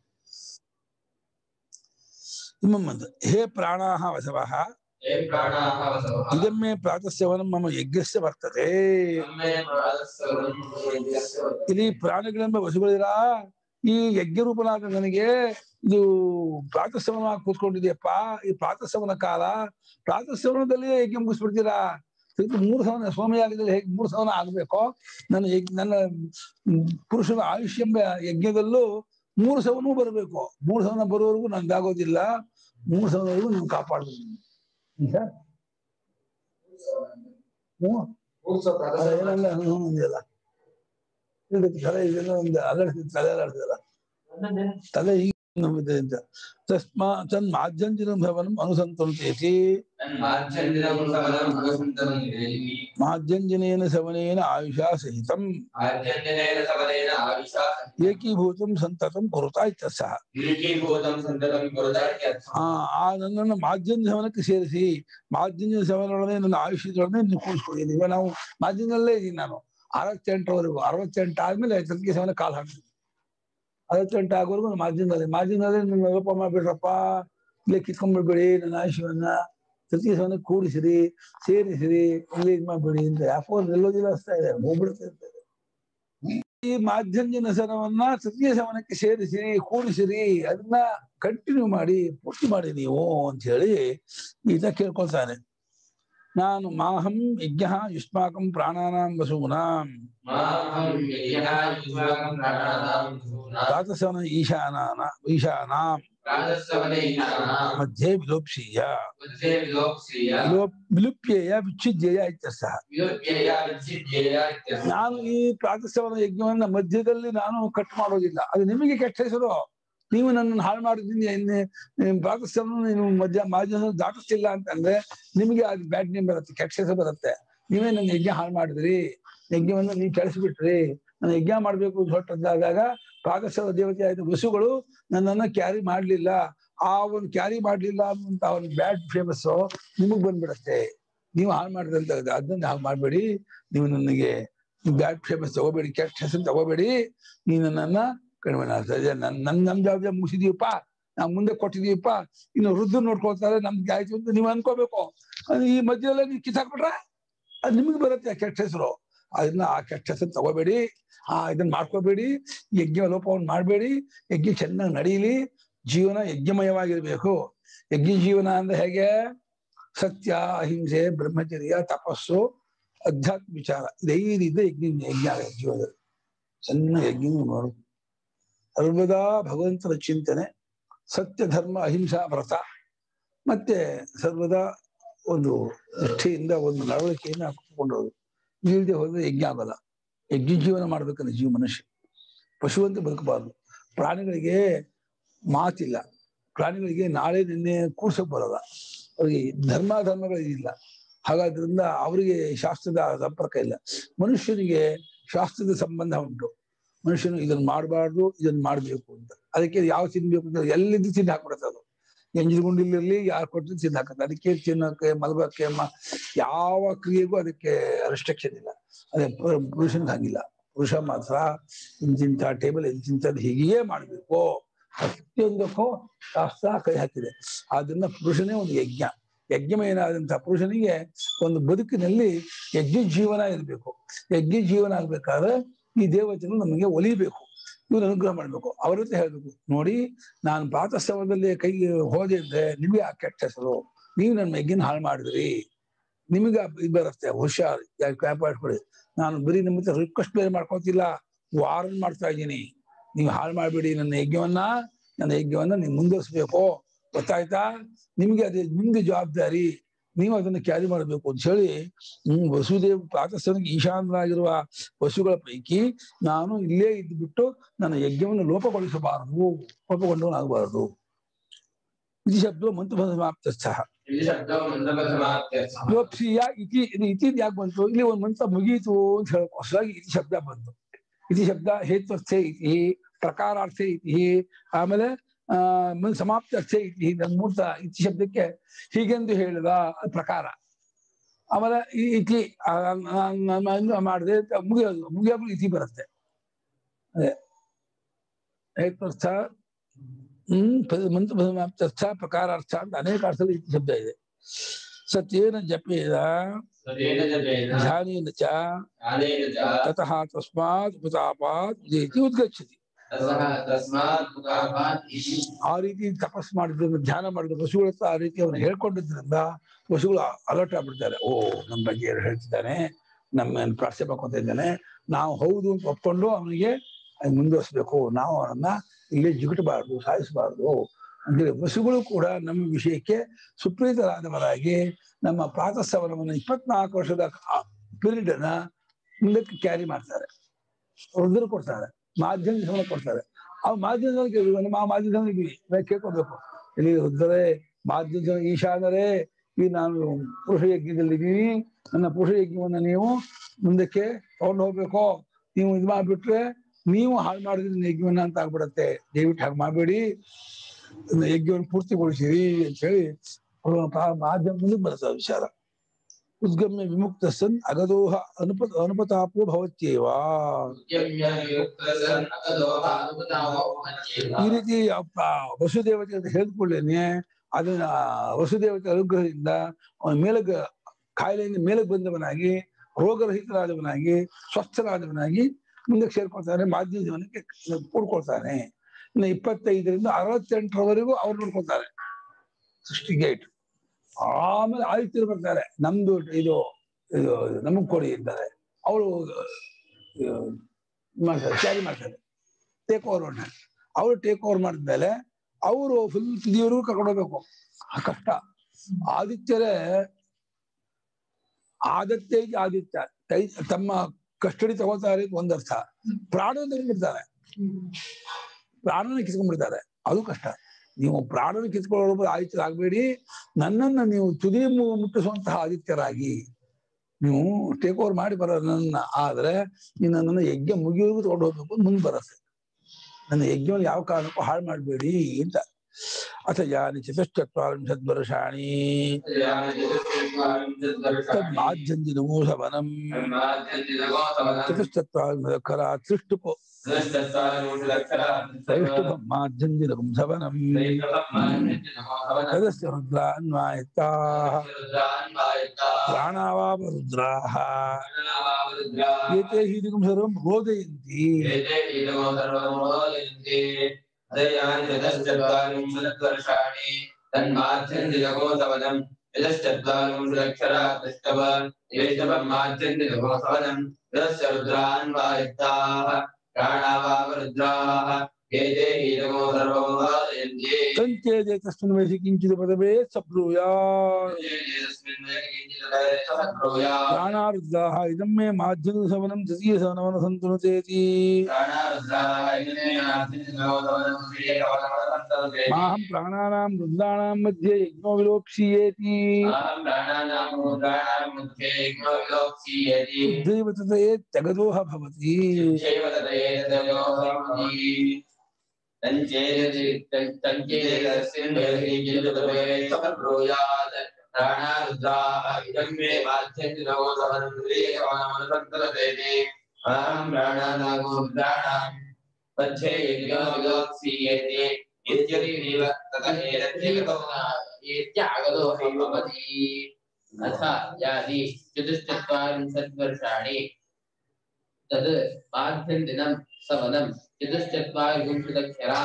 A: ಇಮ್ಮಂತ ಹೇ ಪ್ರಾಣಾಹ ವಸವಃ ಇದಮ್ಮೆ ಪ್ರಾತಃಸವನಂ ಮಮ ಯಜ್ಞಸ್ಯ ವರ್ತತೆ. ಇಲ್ಲಿ ಪ್ರಾಣಿಗಳೆಂಬ ವಸುಗಳಿರ ಈ ಯಜ್ಞ ರೂಪನಾದ ನನಗೆ ಇದು ಪ್ರಾತಃಸವನವಾಗಿ ಕೂತ್ಕೊಂಡಿದೆಯಪ್ಪ, ಈ ಪ್ರಾತಃಸವನ ಕಾಲ, ಪ್ರಾತಃಸವನದಲ್ಲಿ ಯಜ್ಞ ಮುಗಿಸ್ಬಿಡ್ತೀರಾ, ಮೂರು ಸವನ ಸೋಮಯಾಗದಲ್ಲಿ ಹೇಗೆ ಮೂರು ಸವನ ಆಗ್ಬೇಕೋ ನನ್ನ ಯಜ್ಞ ನನ್ನ ಪುರುಷನ ಆಯುಷ್ಯ ಎಂಬ ಯಜ್ಞದಲ್ಲೂ ಮೂರು ಸವನೂ ಬರಬೇಕು, ಮೂರು ಸವನ ಬರುವವರೆಗೂ ನಂದಾಗೋದಿಲ್ಲ, ಮೂರು ಸವನವರೆಗೂ ನೀವು ಕಾಪಾಡ್ಬೇಕು. ಏನಲ್ಲ ಒಂದಿಲ್ಲ ತಲೆ ಇದೆಲ್ಲ ಒಂದು ಅಲರ್ಸಿ ತಲೆ ಅಲಾಡ್ತದಲ್ಲ ತಲೆ ಈಗ ನಂಬಿದೆ ಅಂತ. ತಸ್ಮಾ ತನ್ ಮಾಧ್ಯಂಜನ ಭವನಂ ಅನುಸಂತಂತೇತಿ ಮಾಧ್ಯಂಜನೇನ ಸವನೇನ ಆಯುಷಾ ಸಹಿತಂ ಏಕೀಭೂತಂ ಸಂತತಂ ಕುರುತಾ ಇತ್ಯರ್ಥಃ. ಆ ಆ ನನ್ನನ್ನು ಮಾಧ್ಯಂಜನ ಸವನಕ್ಕೆ ಸೇರಿಸಿ, ಮಾಧ್ಯಂಜನ ಸವನೊಡನೆ ನನ್ನ ಆಯುಷ್ಯದೊಡನೆ ನೀವು ಕೂಡಿಸ್ಕೊಳ್ಳಿ. ಈಗ ನಾವು ಮಾಧ್ಯಮದಲ್ಲೇ ಇದ್ದೀನಿ, ನಾನು ಅರವತ್ತೆಂಟರವರೆಗೂ, ಅರವತ್ತೆಂಟು ಆದ್ಮೇಲೆ ತೃತೀಯ ಸವನ ಕಾಲು ಹಾಕ್ತೀನಿ, ಅರವತ್ತೆಂಟು ಆಗೋವರೆಗೂ ನಾನು ಮಾಧ್ಯಮದಲ್ಲಿ ಮಾಧ್ಯಮದಲ್ಲಿ ನನ್ನ ಲೋಪ ಮಾಡ್ಬಿಡ್ರಪ್ಪ, ಇಲ್ಲೇ ಕಿತ್ಕೊಂಡ್ಬಿಡ್ಬೇಡಿ ನನ್ನ ಆಯುಷ್ಯವನ್ನ, ತೃತೀಯ ಸವನಕ್ಕೆ ಕೂಡಿಸಿರಿ, ಸೇರಿಸಿರಿ, ಇಲ್ಲಿ ಇದು ಮಾಡ್ಬೇಡಿ ಅಂತ. ಯಾಕೋ ನಿಲ್ಲೋದಿಲ್ಲ ಅನಿಸ್ತಾ ಇದೆ, ಹೋಗ್ಬಿಡ್ತಾ ಇರ್ತದೆ. ಈ ಮಾಧ್ಯಂಜನ ಸವನವನ್ನ ತೃತೀಯ ಸವನಕ್ಕೆ ಸೇರಿಸಿರಿ, ಕೂಡಿಸಿರಿ, ಅದನ್ನ ಕಂಟಿನ್ಯೂ ಮಾಡಿ, ಪೂರ್ತಿ ಮಾಡಿ ನೀವು ಅಂತ ಹೇಳಿ ಈತ ಕೇಳ್ಕೊಳ್ತಾನೆ. ನಾನು ಮಾಹಂ ಯಜ್ಞ ಯುಷ್ಮಾಕಂ ಪ್ರಾಣಾನಾಂ ವಸೂನಾಂ ಪ್ರಾತಃಸವನ ಈಶಾನಾನ ಈಶಾನಾಂ ಮಧ್ಯೆ ವಿಲೋಪ್ಸೀಯ ವಿಲುಪ್ಯೇಯ ವಿಚ್ಛಿದ್ಯೇಯ ಇತ್ಯರ್ಥಃ. ನಾನು ಈ ಪ್ರಾತಃಸವನ ಯಜ್ಞವನ್ನ ಮಧ್ಯದಲ್ಲಿ ನಾನು ಕಟ್ ಮಾಡೋದಿಲ್ಲ, ಅದು ನಿಮಗೆ ಕೆಟ್ಟ ಹೆಸರು, ನೀವು ನನ್ನನ್ನು ಹಾಳು ಮಾಡಿದ್ದೀನಿ, ಪ್ರಾತಃಸವನ ನೀವು ಮಧ್ಯ ಮಾಧ್ಯಮ ದಾಟಿಸ್ತಿಲ್ಲ ಅಂತಂದ್ರೆ ನಿಮಗೆ ಅದು ಬ್ಯಾಡ್ ನೇಮ್ ಬರುತ್ತೆ, ಕೆಟ್ಟ ಹೆಸರು ಬರುತ್ತೆ. ನೀವೇ ನನ್ನ ಯಜ್ಞ ಹಾಳು ಮಾಡಿದ್ರಿ, ಯಜ್ಞವನ್ನ ನೀವು ಕೆಡಿಸ್ಬಿಟ್ರಿ, ನಾನು ಯಜ್ಞ ಮಾಡ್ಬೇಕು ಅಂತ ಹೊರಟದ್ದಾದಾಗ ಪ್ರಾತಃಸವ ದೇವತೆ ಆಯ್ತು ವಸುಗಳು ನನ್ನನ್ನ ಕ್ಯಾರಿ ಮಾಡ್ಲಿಲ್ಲ, ಆ ಒಂದು ಕ್ಯಾರಿ ಮಾಡ್ಲಿಲ್ಲ ಅನ್ನುವಂತ ಒಂದು ಬ್ಯಾಡ್ ಫೇಮಸ್ ನಿಮಗ್ ಬಂದ್ಬಿಡತ್ತೆ, ನೀವು ಹಾಳು ಮಾಡಿದ್ರಂತ. ಅದನ್ನ ಹಾಳು ಮಾಡ್ಬೇಡಿ, ನೀವು ನನಗೆ ಬ್ಯಾಡ್ ಫೇಮಸ್ ತಗೋಬೇಡಿ, ಕೆಟ್ಟ ಹೆಸರು ತಗೋಬೇಡಿ, ನೀನು ನನ್ನ ಕಡಿಮೆ ನನ್ ನನ್ ನಮ್ ಜವಾಬ್ದಾರಿ ಮುಗಿಸಿದೀವಪ್ಪ, ನಾವ್ ಮುಂದೆ ಕೊಟ್ಟಿದೀವಪ್ಪ, ಇನ್ನು ವೃದ್ಧ ನೋಡ್ಕೊಳ್ತಾರೆ ನಮ್ಗೆ ಆಯ್ತು ಅಂತ ನೀವು ಅನ್ಕೋಬೇಕು. ಈ ಮಧ್ಯದಲ್ಲೇ ನೀವು ಕಿತ್ತಾಕ್ಬಿಟ್ರೆ ಅದು ನಿಮಗೆ ಬರುತ್ತೆ ಆ ಕೆಟ್ಟ ಹೆಸರು. ಅದನ್ನ ಆ ಕೆಟ್ಟ ಹೆಸರು ತಗೋಬೇಡಿ, ಆ ಇದನ್ನ ಮಾಡ್ಕೋಬೇಡಿ, ಯಜ್ಞ ಲೋಪವನ್ನು ಮಾಡಬೇಡಿ, ಯಜ್ಞ ಚೆನ್ನಾಗಿ ನಡೀಲಿ, ಜೀವನ ಯಜ್ಞಮಯವಾಗಿರ್ಬೇಕು. ಯಜ್ಞ ಜೀವನ ಅಂದ್ರೆ ಹೇಗೆ? ಸತ್ಯ, ಅಹಿಂಸೆ, ಬ್ರಹ್ಮಚರ್ಯ, ತಪಸ್ಸು, ಅಧ್ಯಾತ್ಮ ವಿಚಾರ, ಇದೈದಿದೆ ಯಜ್ಞ ಯಜ್ಞ ಜೀವನದಲ್ಲಿ. ಚೆನ್ನಾಗಿ ಯಜ್ಞ ಮಾಡು, ಸರ್ವದಾ ಭಗವಂತನ ಚಿಂತನೆ, ಸತ್ಯ ಧರ್ಮ ಅಹಿಂಸಾ ವ್ರತ, ಮತ್ತೆ ಸರ್ವದಾ ಒಂದು ನಿಷ್ಠೆಯಿಂದ ಒಂದು ನಡವಳಿಕೆಯನ್ನು ಹಾಕಿಕೊಂಡೋದು. ಇಲ್ಲದೆ ಹೋದ್ರೆ ಯಜ್ಞ ಆಗಲ್ಲ. ಯಜ್ಞ ಜೀವನ ಮಾಡ್ಬೇಕಂದ್ರೆ ಜೀವ ಮನುಷ್ಯ ಪಶುವಂತೆ ಬದುಕಬಾರ್ದು. ಪ್ರಾಣಿಗಳಿಗೆ ಮಾತಿಲ್ಲ, ಪ್ರಾಣಿಗಳಿಗೆ ನಾಳೆ ನಿನ್ನೆ ಕೂರ್ಸಕ್ ಬರಲ್ಲ, ಅವ್ರಿಗೆ ಧರ್ಮ ಧರ್ಮಗಳಿಲ್ಲ, ಹಾಗಾದ್ರಿಂದ ಅವರಿಗೆ ಶಾಸ್ತ್ರದ ಸಂಪರ್ಕ ಇಲ್ಲ. ಮನುಷ್ಯನಿಗೆ ಶಾಸ್ತ್ರದ ಸಂಬಂಧ ಉಂಟು. ಮನುಷ್ಯನು ಇದನ್ನು ಮಾಡಬಾರ್ದು, ಇದನ್ನು ಮಾಡಬೇಕು ಅಂತ. ಅದಕ್ಕೆ ಯಾವ ತಿನ್ಬೇಕು ಅಂತ ಎಲ್ಲಿದ್ದು ತಿಂದು ಹಾಕ್ಬಿಡುತ್ತೆ ಅದು. ಎಂಜಿನಗುಂಡಿಲಿರಲಿ ಯಾರು ಕೊಟ್ಟು ತಿಂದು ಹಾಕುತ್ತೆ. ಅದಕ್ಕೆ ತಿನ್ನೋಕೆ ಮಲಗಕ್ಕೆ ಯಾವ ಕ್ರಿಯೆಗೂ ಅದಕ್ಕೆ ರೆಸ್ಟ್ರಿಕ್ಷನ್ ಇಲ್ಲ. ಅದೇ ಪುರುಷನಿಗೆ ಹಾಗಿಲ್ಲ. ಪುರುಷ ಮಾತ್ರ ಇಂತಿಂಥ ಟೇಬಲ್ ಇಂತಿಂಥದ್ದು ಹೀಗೆಯೇ ಮಾಡಬೇಕು, ಪ್ರತಿಯೊಂದಕ್ಕೂ ಶಾಸ್ತ್ರ ಕೈ ಹಾಕಿದೆ. ಆದ್ರಿಂದ ಪುರುಷನೇ ಒಂದು ಯಜ್ಞ. ಯಜ್ಞಮಯನಾದಂತಹ ಪುರುಷನಿಗೆ ಒಂದು ಬದುಕಿನಲ್ಲಿ ಯಜ್ಞ ಜೀವನ ಇರಬೇಕು. ಯಜ್ಞ ಜೀವನ ಆಗ್ಬೇಕಾದ್ರೆ ಈ ದೇವತೆಗಳು ನಮಗೆ ಒಲಿಬೇಕು, ಇವ್ರು ಅನುಗ್ರಹ ಮಾಡ್ಬೇಕು. ಅವ್ರ ಹತ್ರ ಹೇಳ್ಬೇಕು, ನೋಡಿ ನಾನು ಪ್ರಾತಃಸವದಲ್ಲಿ ಕೈಗೆ ಹೋದೆ ಅಂದ್ರೆ ನಿಮಗೆ ಆ ಕೆಟ್ಟ ಹೆಸರು, ನೀವು ನನ್ನ ಯಜ್ಞನ ಹಾಳು ಮಾಡಿದ್ರಿ, ನಿಮಗೆ ಇದು ಬರುತ್ತೆ, ಹುಷಾರ್ ಕಾಪಾಡ್ಕೊಳ್ಳಿ. ನಾನು ಬರೀ ನಿಮ್ಮ ಹತ್ರ ರಿಕ್ವೆಸ್ಟ್ ಬೇರೆ ಮಾಡ್ಕೊತಿಲ್ಲ, ವಾರನ್ ಮಾಡ್ತಾ ಇದ್ದೀನಿ. ನೀವು ಹಾಳು ಮಾಡ್ಬೇಡಿ ನನ್ನ ಯಜ್ಞವನ್ನ, ನನ್ನ ಯಜ್ಞವನ್ನ ನೀವು ಮುಂದುವರಿಸ್ಬೇಕು, ಗೊತ್ತಾಯ್ತಾ? ನಿಮ್ಗೆ ಅದೇ ನಿಮ್ದು ಜವಾಬ್ದಾರಿ, ನೀವು ಅದನ್ನ ಕ್ಯಾರಿ ಮಾಡಬೇಕು ಅಂತ ಹೇಳಿ ಹ್ಮ್ ವಸುದೇವ ಪ್ರಾತಃಸವನಿಗೆ ಈಶಾನ್ಯರಾಗಿರುವ ವಸುಗಳ ಪೈಕಿ ನಾನು ಇಲ್ಲೇ ಇದ್ದು ಬಿಟ್ಟು ನನ್ನ ಯಜ್ಞವನ್ನು ಲೋಪಗೊಳಿಸಬಾರದು, ಲೋಪಗೊಂಡವನಾಗಬಾರದು. ಇದು ಶಬ್ದ ಮಂತ್ರ ಸಮಾಪ್ತ ಲೋಪ್ಸಿಯ ಇತಿ. ಇದು ಇತಿ ಯಾಕೆ ಬಂತು? ಇಲ್ಲಿ ಒಂದು ಮಂತ್ರ ಮುಗೀತು ಅಂತ ಹೇಳಕ್ ಹೊಸದಾಗಿ ಇತಿ ಶಬ್ದ ಬಂತು. ಇತಿ ಶಬ್ದ ಹೇತ್ವರ್ಥೆ ಇತಿ, ಪ್ರಕಾರಾರ್ಥೆ ಇತಿ, ಆಮೇಲೆ ಆ ಸಮಾಪ್ತಿ ಅರ್ಥೆ ಇತಿ. ನನ್ನ ಮೂರ್ತ ಇತಿ ಶಬ್ದಕ್ಕೆ ಹೀಗೆಂದು ಹೇಳಿದ ಪ್ರಕಾರ. ಆಮೇಲೆ ಈ ಇತಿ ಮಾಡಿದೆ ಮುಗಿಯೋದು, ಮುಗಿಯೋದು ಇತಿ ಬರುತ್ತೆ. ಅದೇ ಹೇತ್ವರ್ಥ, ಹ್ಮ್ ಮಂತ್ರ ಸಮಾಪ್ತ ಪ್ರಕಾರಾರ್ಥ ಅಂತ ಅನೇಕ ಅರ್ಥದಲ್ಲಿ ಇತಿ ಶಬ್ದ ಇದೆ. ಸತ್ಯೇನ ಜಪೇದ ಧ್ಯಾನೇನ ಚ ತತಃ ತಸ್ಮಾತ್ ಉತಾಪಾತ್ ಉದೇತಿ ಉದ್ಗಚ್ಚತಿ. ಆ ರೀತಿ ತಪಸ್ ಮಾಡಿದ್ರಿಂದ, ಧ್ಯಾನ ಮಾಡಿದ ವಸುಗಳ ಹತ್ರ ಆ ರೀತಿ ಅವ್ರು ಹೇಳ್ಕೊಂಡಿದ್ರಿಂದ ವಸುಗಳು ಅಲರ್ಟ್ ಆಗ್ಬಿಡ್ತಾರೆ. ಓ ನಮ್ಮ ಬಗ್ಗೆ ಹೇಳ್ತಿದ್ದಾನೆ, ನಮ್ಮ ಪ್ರಾರ್ಥನೆ ಮಾಡ್ಕೊತಾ ಇದ್ದಾನೆ, ನಾವು ಹೌದು ಅಂತ ಒಪ್ಕೊಂಡು ಅವನಿಗೆ ಮುಂದುವರಿಸ್ಬೇಕು, ನಾವು ಅವನನ್ನ ಇಲ್ಲಿ ಜಿಗುಟಬಾರ್ದು, ಸಾಯಿಸಬಾರ್ದು ಅಂತೇಳಿ ವಸುಗಳು ಕೂಡ ನಮ್ಮ ವಿಷಯಕ್ಕೆ ಸುಪ್ರೀತರಾದವರಾಗಿ ನಮ್ಮ ಪ್ರಾತಃಸವನವನ್ನು ಇಪ್ಪತ್ನಾಲ್ಕು ವರ್ಷದ ಪೀರಿಯಡ್ ಅನ್ನ ಮುಂದಕ್ಕೆ ಕ್ಯಾರಿ ಮಾಡ್ತಾರೆ, ರುದ್ರ ಕೊಡ್ತಾರೆ, ಮಾಧ್ಯಮ ಶ್ರಮ ಕೊಡ್ತಾರೆ. ಅವ್ ಮಾಧ್ಯಮಕ್ಕೆ ನಮ್ಮ ಮಾಧ್ಯಮಕ್ಕೆ ಕೇಳ್ಕೊಬೇಕು, ಇಲ್ಲಿ ರುದ್ರರೇ ಮಾಧ್ಯಮ ಈಶಾನರೇ, ಈ ನಾನು ಪುರುಷ ಯಜ್ಞದಲ್ಲಿದ್ದೀನಿ, ನನ್ನ ಪುರುಷ ಯಜ್ಞವನ್ನು ನೀವು ಮುಂದಕ್ಕೆ ತಗೊಂಡು ಹೋಗ್ಬೇಕು. ನೀವು ಇದು ಮಾಡ್ಬಿಟ್ರೆ ನೀವು ಹಾಳು ಮಾಡಿದ್ರೆ ಯಜ್ಞವನ್ನ ಅಂತ ಆಗ್ಬಿಡತ್ತೆ, ದಯವಿಟ್ಟು ಹಾಗೆ ಮಾಡಬೇಡಿ, ಯಜ್ಞವನ್ನು ಪೂರ್ತಿಗೊಳಿಸಿರಿ ಅಂತ ಹೇಳಿ ಮಾಧ್ಯಮ ಮುಂದಕ್ಕೆ ಬರುತ್ತೆ ವಿಚಾರ. ಉದ್ಗಮ್ಯ ವಿಮುಕ್ತ ಸನ್ ಅಗದೋಹ ಅನುಪ ಅನುಪತಾಪೋ ಭವತ್ಯೇವ. ಈ ರೀತಿ ವಸುದೇವತೆ ಅಂತ ಹೇಳಿದ್ಕೊಳ್ಳೇನೆ ಅದನ್ನ ವಸುದೇವತೆ ಅನುಗ್ರಹದಿಂದ ಅವನ ಮೇಲಕ್ಕೆ ಕಾಯಿಲೆಯಿಂದ ಮೇಲಕ್ಕೆ ಬಂದವನಾಗಿ, ರೋಗರಹಿತರಾದವನಾಗಿ, ಸ್ವಸ್ಥರಾದವನಾಗಿ ಮುಂದಕ್ಕೆ ಸೇರ್ಕೊಳ್ತಾನೆ, ಮಾಧ್ಯಮ ಜೀವನಕ್ಕೆ ಕೂಡ್ಕೊಳ್ತಾನೆ. ಇನ್ನು ಇಪ್ಪತ್ತೈದರಿಂದ ಅರವತ್ತೆಂಟರವರೆಗೂ ಅವ್ರು ನೋಡ್ಕೊಳ್ತಾರೆ, ಸಿಕ್ಸ್ಟಿ ಏಟ್. ಆಮೇಲೆ ಆದಿತ್ಯರು ಬರ್ತಾರೆ, ನಮ್ದು ಇದು ಇದು ನಮಗ್ ಕೊಡಿ ಇದ್ದಾರೆ, ಅವರು ಮಾಡ್ತಾರೆ, ಕ್ಯಾರಿ ಮಾಡ್ತಾರೆ, ಟೇಕ್ ಓವರ್ ಮಾಡಿ. ಅವ್ರು ಟೇಕ್ ಓವರ್ ಮಾಡಿದ್ಮೇಲೆ ಅವರು ಫುಲ್ ತುದಿಯವರೆಗೂ ಕರ್ಕೊಂಡು ಹೋಗ್ಬೇಕು. ಕಷ್ಟ. ಆದಿತ್ಯರೇ ಆದತ್ಯಗೆ ಆದಿತ್ಯ ಕೈ ತಮ್ಮ ಕಸ್ಟಡಿ ತಗೋತಾರೆ ಒಂದರ್ಥ, ಪ್ರಾಣ ಬಿಡ್ತಾರೆ, ಪ್ರಾಣನ ಕಿಸ್ಕೊಂಡ್ಬಿಡ್ತಾರೆ, ಅದು ಕಷ್ಟ. ನೀವು ಪ್ರಾಣನ ಕಿತ್ಕೊಳ್ಳೋ ಆದಿತ್ಯರಾಗಬೇಡಿ, ನನ್ನನ್ನ ನೀವು ತುದಿ ಮುಟ್ಟಿಸುವಂತಹ ಆದಿತ್ಯರಾಗಿ ನೀವು ಟೇಕ್ ಓವರ್ ಮಾಡಿ ಬರೋ ನನ್ನ. ಆದ್ರೆ ನೀನು ನನ್ನ ಯಜ್ಞ ಮುಗಿಯೋರ್ಗು ತಗೊಂಡು ಹೋಗ್ಬೇಕು, ಮುಂದೆ ಬರುತ್ತೆ. ನನ್ನ ಯಜ್ಞವನ್ನು ಯಾವ ಕಾರಣಕ್ಕೂ ಹಾಳು ಮಾಡಬೇಡಿ ಅಂತ. ಅಥ ಯಾನಿ ಚತುಶ್ಚತ್ವಾರಿಂಶದ್ ವರ್ಷಾಣಿ ತದ್ಮಾಧ್ಯಂದಿ ನಮೋ ಸವನಂ ಚತುಶ್ಚತ್ವಾರಿಂಶದಕ್ಷರ ಸೃಷ್ಟುಪೋ ಸೃಷ್ಟುಪಮಾಧ್ಯಂದಿ ನಮೋ ಸವನಂ ತದಸ್ಯ ರುದ್ರ ಅನ್ವಾಯಿತಾಃ ಪ್ರಾಣಾವಾಪ ರುದ್ರಾಃ ಏತೇ ಹೀದಿಕಂ ಸರ್ವಂ ರೋದಯಂತಿ.
B: ವರ್ಷಾಣಿ ತನ್ಮಾಧ್ಯಂದಿ ನಮೋ ಸವನಂ ಯದಶ್ಚತ್ವಾರಿಂಶದಕ್ಷರಾ ಸೃಷ್ಟವ ಏಷವಮಾಧ್ಯಂದಿ ನಮೋ ಸವನಂ ತದಸ್ಯ ರುದ್ರಾನ್ವಾಯಿತಾಃ ಪ್ರಾಣಾವಾಪ ರುದ್ರಾಃ
A: ಸಂಚೇದೆ ತಸ್ಮಿನ್ ವಯಸ್ಸಿ ಕಿಂಚಿತ್ ಪದವೇ ಸಬ್ರೂಯಾತ್ ಪ್ರಾಣಾರುದ್ಧಾಃ ಇದಂ ಮೇ ಮಾಧ್ಯಮ ಸವನಂ ತೃತೀಯ ಸವನವನ ಸಂತನುತೇತಿ ಮಾಹಂ ಪ್ರಾಣಾನಾಂ ವೃಂದಾನಾಂ ಮಧ್ಯೆ ಯಜ್ಞೋ ವಿಲೋಕ್ಷ್ಯೇತಿ ಉದ್ಧೈವ ತತಯೇ ತ್ಯಗದೋಹ ಭವತಿ
C: अथ यादि चतुश्चत्वारिंशद्वर्षाणि तद् माध्यन्दिनं सवनं चतुश्चत्वारिंशदक्षरा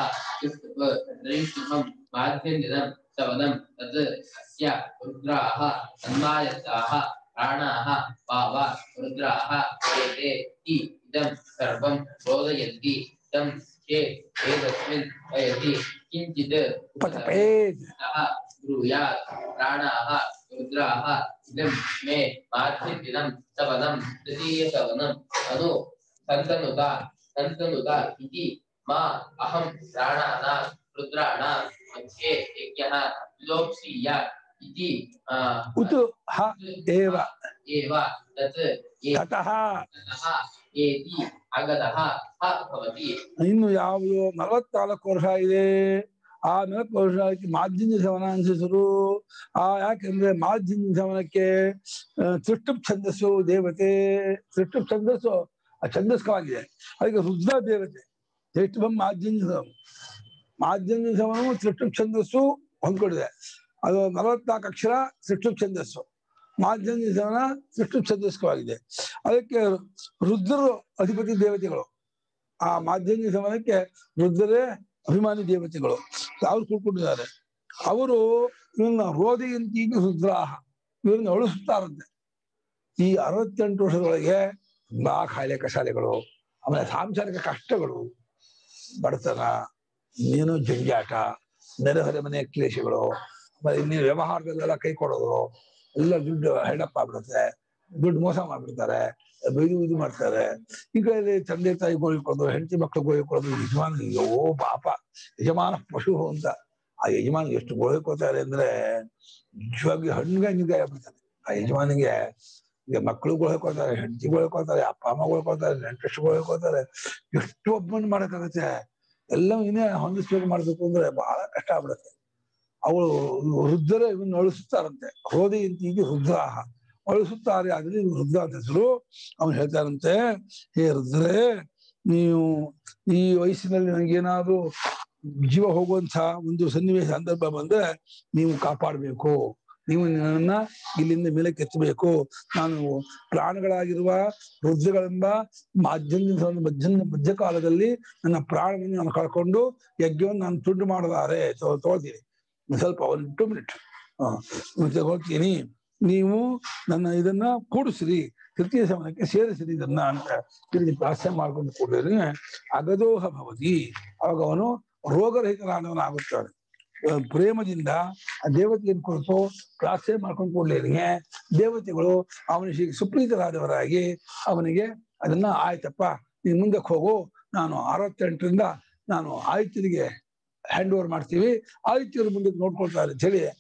C: त्रिंशतं माध्यन्दिनं सवनं तद् अस्य रुद्राः तन्मायत्ताः प्राणाः पाव रुद्राः एते हि इदं सर्वं बोधयन्ति तं चेत् एतस्मिन् वयसि किञ्चित्
A: पतपेत्
C: ब्रूयात् प्राणाः रुद्राः इदं मे माध्यन्दिनं सवनं तृतीयसवनम् अनु सन्तनुता सन्तनुता इति मा अहं प्राणानां रुद्राणां मध्ये यज्ञः विलोक्ष्येत् इति
A: उत ह एव
C: एव तत्
A: ततः
C: ततः एति अगतः ह भवति
A: ಇನ್ನು ಯಾವುದು ನಲವತ್ನಾಲ್ಕು ವರ್ಷ ಇದೆ ಆ ನಾಲ್ಕು ವರ್ಷಕ್ಕೆ ಮಾಧ್ಯಮ ಸವನ ಅನ್ಸಿಸರು ಆ ಯಾಕೆಂದ್ರೆ ಮಾಧ್ಯಮ ಸವನಕ್ಕೆ ಸೃಷ್ಟುಪ್ ಛಂದಸ್ಸು ದೇವತೆ ಸೃಷ್ಟುಪ್ ಛಂದಸ್ಸು ಆ ಛಂದಸ್ಕವಾಗಿದೆ ಅದಕ್ಕೆ ರುದ್ರ ದೇವತೆ ಶ್ರೇಷ್ಠಭಂ ಮಾಧ್ಯಮ ಮಾಧ್ಯಮ ಸವನವು ಸೃಷ್ಟುಪ್ ಛಂದಸ್ಸು ಹೊಂದ್ಕೊಂಡಿದೆ ಅದು ನಲವತ್ನಾಲ್ಕು ಅಕ್ಷರ ಸೃಷ್ಟುಪ್ ಛಂದಸ್ಸು ಮಾಧ್ಯಮ ಸವನ ಸೃಷ್ಟುಪ್ ಛಂದಸ್ಕವಾಗಿದೆ ಅದಕ್ಕೆ ರುದ್ರರು ಅಧಿಪತಿ ದೇವತೆಗಳು ಆ ಮಾಧ್ಯಮ ಸವನಕ್ಕೆ ರುದ್ರರೇ ಅಭಿಮಾನಿ ದೇವತೆಗಳು ಅವ್ರು ಕೂತ್ಕೊಂಡಿದ್ದಾರೆ ಅವರು ಇವನ್ನ ರೋಧಿಯಂತಿ ರುದ್ರಾಹ ಇವರನ್ನ ಅಳಿಸುತ್ತಾರಂತೆ ಈ ಅರವತ್ತೆಂಟು ವರ್ಷದೊಳಗೆ ತುಂಬಾ ಕಾಯಿಲೆ ಕಷಾಲೆಗಳು ಆಮೇಲೆ ಸಾಂಸಾರಿಕ ಕಷ್ಟಗಳು ಬಡತನ ಇನ್ನೇನು ಜಂಜಾಟ ನೆರೆಹೊರೆ ಮನೆ ಕ್ಲೇಶಗಳು ಆಮೇಲೆ ಇನ್ನೇನು ವ್ಯವಹಾರದಲ್ಲೆಲ್ಲ ಕೈ ಕೊಡೋದು ಎಲ್ಲ ದುಡ್ಡು ಹೆಡಪ್ ಆಗ್ಬಿಡುತ್ತೆ ದುಡ್ಡು ಮೋಸ ಮಾಡ್ಬಿಡ್ತಾರೆ ಬೈದು ಇದು ಮಾಡ್ತಾರೆ ಈ ಕಡೆ ತಂದೆ ತಾಯಿ ಗೋಳಿಕೊಳ್ಳೋದು ಹೆಂಡತಿ ಮಕ್ಕಳು ಗೋಳಿಕೊಳ್ಳೋದು ಯಜಮಾನ ಅಯ್ಯೋ ಪಾಪ ಯಜಮಾನ ಪಶು ಅಂತ ಆ ಯಜಮಾನ ಎಷ್ಟು ಗೋಳಿಕೊಳ್ತಾರೆ ಅಂದ್ರೆ ನಿಜವಾಗಿ ಹಣ್ಣಿಗೆ ನಿಗಾಯ ಆಗ್ಬಿಡ್ತಾರೆ ಆ ಯಜಮಾನಿಗೆ ಈಗ ಮಕ್ಕಳು ಗೋಳಿಕೊಳ್ತಾರೆ ಹೆಂಡತಿ ಗೋಳಿಕೊಳ್ತಾರೆ ಅಪ್ಪ ಅಮ್ಮ ಗೋಳಿಕೊಳ್ತಾರೆ ನೆಂಟಷ್ಟು ಗೋಳಿಕೊಳ್ತಾರೆ ಎಷ್ಟು ಒಬ್ಬನ್ ಮಾಡಕ್ಕಾಗತ್ತೆ ಎಲ್ಲ ಇನ್ನೇ ಹೊಂದಿಸ್ಬೇಕು ಮಾಡ್ಬೇಕು ಅಂದ್ರೆ ಬಹಳ ಕಷ್ಟ ಆಗ್ಬಿಡುತ್ತೆ ಅವಳು ರುದ್ರ ಇವನ್ನ ಅಳಿಸುತ್ತಾರಂತೆ ಹೋದಿ ಅಂತ ಈಗ ರುದ್ರಾಹ ಅಳಿಸುತ್ತಾರೆ ಆದ್ರೆ ರುದ್ರ ಅಂತ ಹೆಸರು ಅವನು ಹೇಳ್ತಾರಂತೆ ಹೇ ರುದ್ರೇ ನೀವು ಈ ವಯಸ್ಸಿನಲ್ಲಿ ನನಗೇನಾದ್ರೂ ಜೀವ ಹೋಗುವಂತ ಒಂದು ಸನ್ನಿವೇಶ ಸಂದರ್ಭ ಬಂದ್ರೆ ನೀವು ಕಾಪಾಡಬೇಕು ನೀವು ನನ್ನನ್ನ ಇಲ್ಲಿಂದ ಮೇಲೆ ಕೆತ್ತಬೇಕು ನಾನು ಪ್ರಾಣಗಳಾಗಿರುವ ರುದ್ರಗಳೆಂಬ ಮಾಧ್ಯಮ ಮಧ್ಯ ಮಧ್ಯ ಕಾಲದಲ್ಲಿ ನನ್ನ ಪ್ರಾಣವನ್ನು ನಾನು ಕಳ್ಕೊಂಡು ಯಜ್ಞವನ್ನು ನಾನು ತುಂಡು ಮಾಡಲಾರೆ ತೋಳ್ತೀನಿ ಸ್ವಲ್ಪ ಒಂದು ಟು ಮಿನಿಟ್ ತಗೊಳ್ತೀನಿ ನೀವು ನನ್ನ ಇದನ್ನ ಕೂಡಿಸ್ರಿ ತೃತೀಯ ಸವನಕ್ಕೆ ಸೇರಿಸಿರಿ ಇದನ್ನ ಅಂತ ಇಲ್ಲಿ ಪ್ರಾರ್ಥನೆ ಮಾಡ್ಕೊಂಡು ಕೂಡಿದ್ರೆ ಅಗದೋಹ ಭವತಿ ಅವಾಗ ಅವನು ರೋಗರಹಿತನಾದವನಾಗುತ್ತಾನೆ ಪ್ರೇಮದಿಂದ ಆ ದೇವತೆಯನ್ನು ಕುರಿತು ಪ್ರಾರ್ಥನೆ ಮಾಡ್ಕೊಂಡು ಕೂಡಲಿಗೆ ದೇವತೆಗಳು ಅವನಿಗೆ ಸುಪ್ರೀತರಾದವರಾಗಿ ಅವನಿಗೆ ಅದನ್ನ ಆಯ್ತಪ್ಪ ನೀನ್ ಮುಂದಕ್ಕೆ ಹೋಗು ನಾನು ಅರವತ್ತೆಂಟರಿಂದ ನಾನು ಆಯುತ್ಯರಿಗೆ ಹ್ಯಾಂಡ್ ಓವರ್ ಮಾಡ್ತೀವಿ ಆಯುತ್ಯರು ಮುಂದಕ್ಕೆ ನೋಡ್ಕೊಳ್ತಾರೆ ಅಂತ ಹೇಳಿ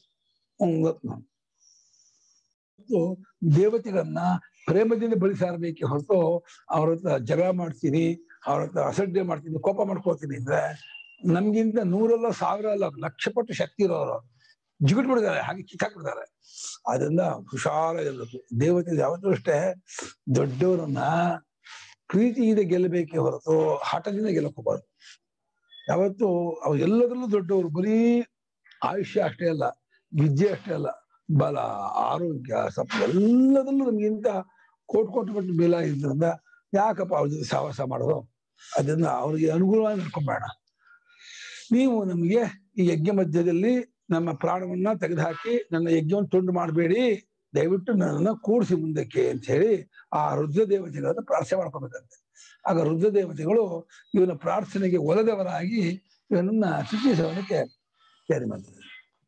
A: ದೇವತೆಗಳನ್ನ ಪ್ರೇಮದಿಂದ ಬಳಸಾರಬೇಕೆ ಹೊರತು ಅವ್ರ ಹತ್ರ ಜಗಳ ಮಾಡ್ತೀನಿ ಅವ್ರ ಹತ್ರ ಅಸಡ್ಡೆ ಮಾಡ್ತೀನಿ ಕೋಪ ಮಾಡ್ಕೊಳ್ತೀನಿ ಅಂದ್ರೆ ನಮ್ಗಿಂತ ನೂರಲ್ಲ ಸಾವಿರ ಅಲ್ಲ ಲಕ್ಷ ಪಟ್ಟು ಶಕ್ತಿ ಇರೋರು ಜಿಗಿಟ್ ಬಿಡ್ತಾರೆ ಹಾಗೆ ಕಿತ್ತಾಕ್ಬಿಡ್ತಾರೆ ಅದರಿಂದ ಹುಷಾರಾಗಿರ್ಬೇಕು ದೇವತೆ ಯಾವತ್ತೂ ಅಷ್ಟೇ ದೊಡ್ಡವರನ್ನ ಪ್ರೀತಿಯಿಂದ ಗೆಲ್ಲಬೇಕೆ ಹೊರತು ಹಠದಿಂದ ಗೆಲ್ಲಕೋಬಾರ್ದು ಯಾವತ್ತು ಅವ್ರು ಎಲ್ಲದರಲ್ಲೂ ದೊಡ್ಡವರು ಬರೀ ಆಯುಷ್ಯ ಅಷ್ಟೇ ಅಲ್ಲ ವಿದ್ಯೆ ಅಷ್ಟೇ ಅಲ್ಲ ಬಲ ಆರೋಗ್ಯ ಸಪ್ ಎಲ್ಲದರಲ್ಲೂ ನಮ್ಗಿಂತ ಕೋಟ್ ಕೋಟಿ ಪಟ್ಟು ಬೇಲ ಇದ್ರಿಂದ ಯಾಕಪ್ಪ ಅವ್ರ ಜೊತೆ ಸಹವಾಸ ಮಾಡೋದು ಅದನ್ನ ಅವ್ರಿಗೆ ಅನುಗುಣವಾಗಿ ನಡ್ಕೊಂಬೇಡ ನೀವು ನಮಗೆ ಈ ಯಜ್ಞ ಮಧ್ಯದಲ್ಲಿ ನಮ್ಮ ಪ್ರಾಣವನ್ನ ತೆಗೆದುಹಾಕಿ ನನ್ನ ಯಜ್ಞವನ್ನು ತುಂಡು ಮಾಡಬೇಡಿ ದಯವಿಟ್ಟು ನನ್ನನ್ನ ಕೂಡಿಸಿ ಮುಂದಕ್ಕೆ ಅಂತ ಹೇಳಿ ಆ ರುದ್ರ ದೇವತೆಗಳನ್ನ ಪ್ರಾರ್ಥನೆ ಮಾಡ್ಕೋಬೇಕಂತೆ ಆಗ ರುದ್ರ ದೇವತೆಗಳು ಇವನ ಪ್ರಾರ್ಥನೆಗೆ ಒಲದವರಾಗಿ ಇವನನ್ನ ಶುಚಿಸವನಕ್ಕೆ ತಯಾರಿ ಮಾಡ್ತಾರೆ.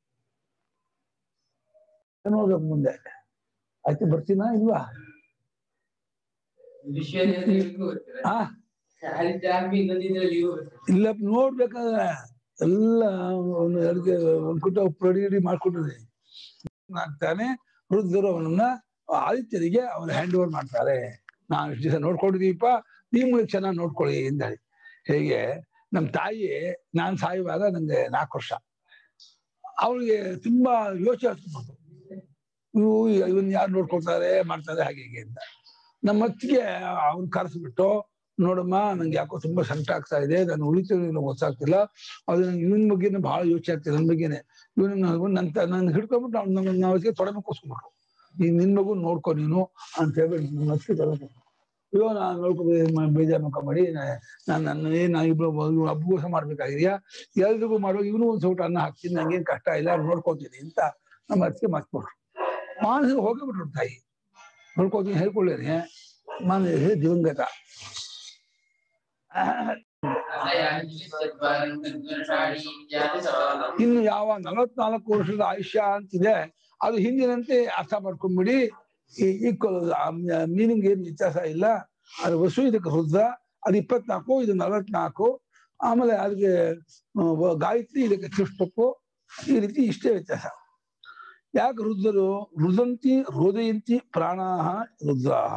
A: ನೋಡ್ಬೇಕು ಮುಂದೆ ಆಯ್ತು, ಬರ್ತೀನಾ ಇಲ್ವಾ? ಆ ಇಲ್ಲ ನೋಡ್ಬೇಕಾದ್ರೆ ಎಲ್ಲ ಒಂದು ಅಡಿಗೆ ಒಂದ್ ಕುಟ ರೆಡಿ ರೆಡಿ ಮಾಡ್ಕೊಟ್ಟಿದೆ ಆಗ್ತಾನೆ. ವೃದ್ಧರು ಅವನನ್ನ ಆದಿತ್ಯರಿಗೆ ಅವನ ಹ್ಯಾಂಡ್ ಓವರ್ ಮಾಡ್ತಾರೆ. ನಾನು ಇಷ್ಟು ದಿವಸ ನೋಡ್ಕೊಂಡಿದ್ದೀಪ, ನೀವು ಚೆನ್ನಾಗಿ ನೋಡ್ಕೊಳ್ಳಿ ಅಂತ ಹೇಳಿ. ಹೇಗೆ ನಮ್ಮ ತಾಯಿ ನಾನು ಸಾಯುವಾಗ ನಂಗೆ ನಾಲ್ಕು ವರ್ಷ, ಅವಳಿಗೆ ತುಂಬಾ ಯೋಚನೆ ಆಗ್ತಿತ್ತು, ಇವು ಇವನ್ ಯಾರು ನೋಡ್ಕೊಳ್ತಾರೆ ಮಾಡ್ತಾರೆ ಹಾಗೆ ಹೀಗೆ ಅಂತ. ನಮ್ಮ ಅತ್ತಿಗೆ ಅವ್ನ್ ಕರೆಸ್ಬಿಟ್ಟು, ನೋಡಮ್ಮ ನಂಗೆ ಯಾಕೋ ತುಂಬಾ ಸಂಕಟ ಆಗ್ತಾ ಇದೆ, ನಾನು ಉಳಿತೀನೋ ಗೊತ್ತಾಗ್ತಿಲ್ಲ, ಅದು ನಂಗೆ ಇವನ್ ಬಗ್ಗೆನೇ ಬಹಳ ಯೋಚನೆ ಆಗ್ತಿದೆ, ನನ್ನ ಬಗ್ಗೆನೆ. ಇವನು ನಂತ ನನ್ ಹಿಡ್ಕೊಂಡ್ಬಿಟ್ಟು ಅವ್ನು ನಮ್ಮ ನಾವಿಗೆ ತೊಡಮೆ ಕೂಸ್ಕೊಂಡ್ಬಿಟ್ರು, ಈ ನಿನ್ ಮಗು ನೋಡ್ಕೊ ನೀನು ಅಂತ ಹೇಳ್ಬಿಟ್ಟು ನನ್ನ ಅತ್ತಿಗೆ ತೊಡಮೆ. ಅಯ್ಯೋ ನಾನು ನೋಡ್ಕೊ ಬೇಜಾರು ಮುಖ ಮಾಡಿ ನಾನು ನನ್ನೇ ನಾ ಇಬ್ರು ಅಬ್ಬೂಸ ಮಾಡ್ಬೇಕಾಗಿದೆಯಾ, ಎಲ್ರಿಗೂ ಮಾಡುವಾಗ ಇವನು ಒಂದ್ ಸೌಟ ಅನ್ನ ಹಾಕ್ತೀನಿ, ನಂಗೇನ್ ಕಷ್ಟ ಇಲ್ಲ ನೋಡ್ಕೊತೀನಿ ಅಂತ ನಮ್ಮ ಅತ್ತಿಗೆ ಮಾತ್ಕೊಟ್ರು. ಮಾನಸಿಕ ಹೋಗಿಬಿಟ್ರು ತಾಯಿ, ನೋಡ್ಕೋತೀನಿ ಹೇಳ್ಕೊಳ್ಳೇನೆ ಮಾನಸಿಕ ದಿವಂಗತ. ಇನ್ನು ಯಾವ ನಲವತ್ನಾಲ್ಕು ವರ್ಷದ ಆಯುಷ್ಯ ಅಂತಿದೆ, ಅದು ಹಿಂದಿನಂತೆ ಅರ್ಥ ಮಾಡ್ಕೊಂಡ್ಬಿಡಿ. ಈಕ್ವಲ್ ಮೀನಿಂಗ್ ಏನು ವ್ಯತ್ಯಾಸ ಇಲ್ಲ. ಅದು ವಸು, ಇದಕ್ಕೆ ರುದ್ರ, ಅದು ಇಪ್ಪತ್ನಾಲ್ಕು, ಇದು ನಲವತ್ನಾಲ್ಕು. ಆಮೇಲೆ ಅದಕ್ಕೆ ಗಾಯತ್ರಿ, ಇದಕ್ಕೆ ಚುಷ್ಟಪ್ಪು, ಈ ರೀತಿ ಇಷ್ಟೇ ವ್ಯತ್ಯಾಸ. ಯಾಕೆ ರುದ್ರರು ರುದಂತಿ ರೋದಯಂತಿ ಪ್ರಾಣಾಹ ರುದ್ರಾಹ.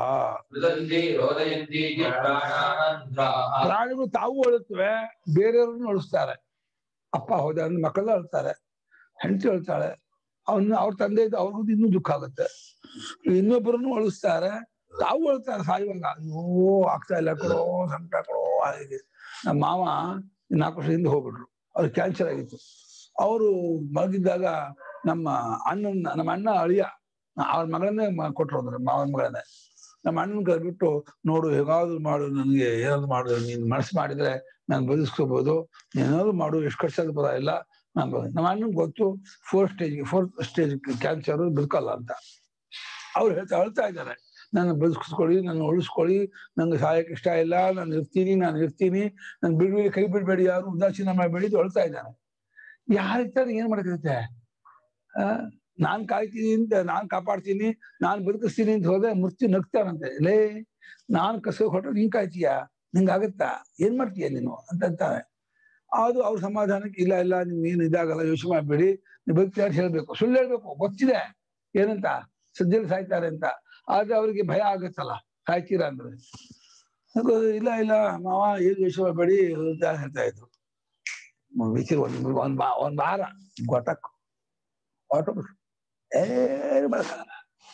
A: ಪ್ರಾಣಿಗಳು ತಾವು ಅಳುತ್ತವೆ, ಬೇರೆಯವ್ರನ್ನು ಅಳಿಸ್ತಾರೆ. ಅಪ್ಪ ಹೋದ ಅಂದ್ರೆ ಮಕ್ಕಳೆಲ್ಲ ಅಳ್ತಾರೆ, ಹೆಂಡತಿ ಅಳ್ತಾಳೆ, ಅವನ್ನ ಅವ್ರ ತಂದೆ ಇದ್ದ ಅವ್ರಿಗೂ ಇನ್ನೂ ದುಃಖ ಆಗುತ್ತೆ. ಇನ್ನೊಬ್ಬರನ್ನು ಅಳಿಸ್ತಾರೆ, ತಾವು ಅಳ್ತಾರೆ ಸಾಯುವಾಗ, ಅಯ್ಯೋ ಆಗ್ತಾ ಇಲ್ಲ ಕೊಡೋ, ಸಂಕಟ ಕೊಡೋ ಹಾಗೆ. ನಮ್ಮ ಮಾವ ನಾಲ್ಕು ವರ್ಷದಿಂದ ಹೋಗ್ಬಿಟ್ರು, ಅವ್ರು ಕ್ಯಾನ್ಸರ್ ಆಗಿತ್ತು. ಅವರು ಮಲಗಿದ್ದಾಗ ನಮ್ಮ ಅಣ್ಣನ ನಮ್ಮ ಅಣ್ಣ ಅಳಿಯ ಅವ್ರ ಮಗಳನ್ನೇ ಕೊಟ್ಟರು, ಅಂದ್ರೆ ಮಾವನ ಮಗಳನ್ನೇ. ನಮ್ಮ ಅಣ್ಣನ ಕರೆದ್ಬಿಟ್ಟು, ನೋಡು ಹೇಗಾದ್ರು ಮಾಡು, ನನಗೆ ಏನಾದ್ರು ಮಾಡು, ನೀನ್ ಮನಸ್ಸು ಮಾಡಿದ್ರೆ ನಾನು ಬದುಸ್ಕೋಬಹುದು, ಏನಾದ್ರು ಮಾಡು, ಎಷ್ಟು ಖರ್ಚಾದ್ರು ಬರ ಇಲ್ಲ ನಾನು ಬದ. ನಮ್ಮ ಅಣ್ಣನ್ ಗೊತ್ತು ಫೋರ್ತ್ ಸ್ಟೇಜ್ಗೆ ಫೋರ್ತ್ ಸ್ಟೇಜ್ ಕ್ಯಾನ್ಸರ್ ಬದುಕಲ್ಲ ಅಂತ. ಅವ್ರು ಹೇಳ್ತಾ ಅಳ್ತಾ ಇದ್ದಾರೆ, ನನ್ನ ಬದುಕಿಸ್ಕೊಳ್ಳಿ, ನನ್ನ ಉಳಿಸ್ಕೊಳ್ಳಿ, ನಂಗೆ ಸಹಾಯಕ್ಕೆ ಇಷ್ಟ ಇಲ್ಲ, ನಾನು ಇರ್ತೀನಿ ನಾನು ಇರ್ತೀನಿ ನಾನು ಬಿಡ್ಬೇಡಿ, ಕೈ ಬಿಡ್ಬೇಡಿ, ಯಾರು ಉದಾಸೀನ ಮಾಡಬೇಡಿ ಅಳ್ತಾ ಇದ್ದಾನೆ. ಯಾರಿರ್ತಾರೆ ಏನ್ ಮಾಡಕ್ಕಿರುತ್ತೆ? ಆ ನಾನ್ ಕಾಯ್ತೀನಿ ಅಂತ, ನಾನ್ ಕಾಪಾಡ್ತೀನಿ, ನಾನ್ ಬದುಕಿಸ್ತೀನಿ ಅಂತ ಹೋದ್ರೆ ಮೃತ್ಯು ನಗ್ತಾನಂತೆ. ಲೇ ನಾನ್ ಕಸ ಹೊಟ್ರೆ ನೀನ್ ಕಾಯ್ತೀಯ, ನಿಂಗಾಗತ್ತಾ, ಏನ್ ಮಾಡ್ತೀಯ ನೀನು ಅಂತ ಅಂತಾನೆ. ಅದು ಅವ್ರ ಸಮಾಧಾನಕ್ಕೆ, ಇಲ್ಲ ಇಲ್ಲ ನಿಮ್ ಏನು ಇದಾಗಲ್ಲ, ಯೋಚನೆ ಮಾಡ್ಬೇಡಿ, ನೀವು ಬದುಕ್ತೀಯ ಅಂತ ಹೇಳ್ಬೇಕು, ಸುಳ್ಳು ಹೇಳ್ಬೇಕು, ಗೊತ್ತಿದೆ ಏನಂತ ಸದ್ಯದಲ್ಲಿ ಸಾಯ್ತಾರೆ ಅಂತ. ಆದ್ರೆ ಅವ್ರಿಗೆ ಭಯ ಆಗತ್ತಲ್ಲ, ಸಾಯ್ತೀರಾ ಅಂದ್ರೆ. ಇಲ್ಲ ಇಲ್ಲ ಮಾವ ಏನು ಯೋಚನೆ ಮಾಡ್ಬೇಡಿ ಅಂತ ಹೇಳ್ತಾ ಇದ್ರು. ವಿಚಿರ ಒಂದ್ ಒಂದ್ ಬಾ ಒಂದ್ ವಾರ ಗೊತ್ತಕ್ ಹೊರಟೋಗ್ಬಿಟ್ರು, ಏನು ಮಾಡಕ್ಕಾಗಲ್ಲ.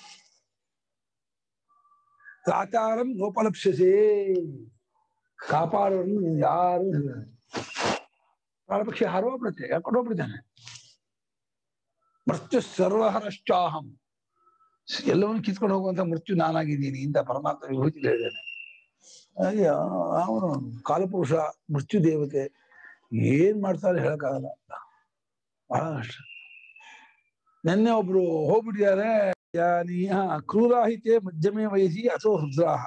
A: ಆಚಾರಂ ನೋಪಲಪ್ಸಸೇ, ಕಾಪಾಡೋರು ಯಾರು ಪ್ರಾಣಪಕ್ಷಿ ಹಾರೋಗ್ಬಿಡುತ್ತೆ, ಯಾಕೊಂಡೋಗ್ಬಿಡ್ತಾನೆ. ಮೃತ್ಯು ಸರ್ವಹರಶ್ಚಾಹಂ, ಎಲ್ಲವನ್ನೂ ಕಿತ್ಕೊಂಡು ಹೋಗುವಂತ ಮೃತ್ಯು ನಾನಾಗಿದ್ದೀನಿ ಅಂತ ಪರಮಾತ್ಮ ವಿಭೂತಿ ಹೇಳಿದ್ದಾನೆ. ಹಾಗೆ ಅವನು ಕಾಲಪುರುಷ, ಮೃತ್ಯು ದೇವತೆ, ಏನ್ ಮಾಡ್ತಾರೆ ಹೇಳಕ್ಕಾಗಲ್ಲ, ಬಹಳ ಕಷ್ಟ. ನೆನ್ನೆ ಒಬ್ರು ಹೋಗ್ಬಿಟ್ಟಿದ್ದಾರೆ, ಹಾ ಕ್ರೂರಾಹಿತೆ ಮಧ್ಯಮೇ ವಯಸ್ಸಿ ಅಥೋ ರುದ್ರಾಹ.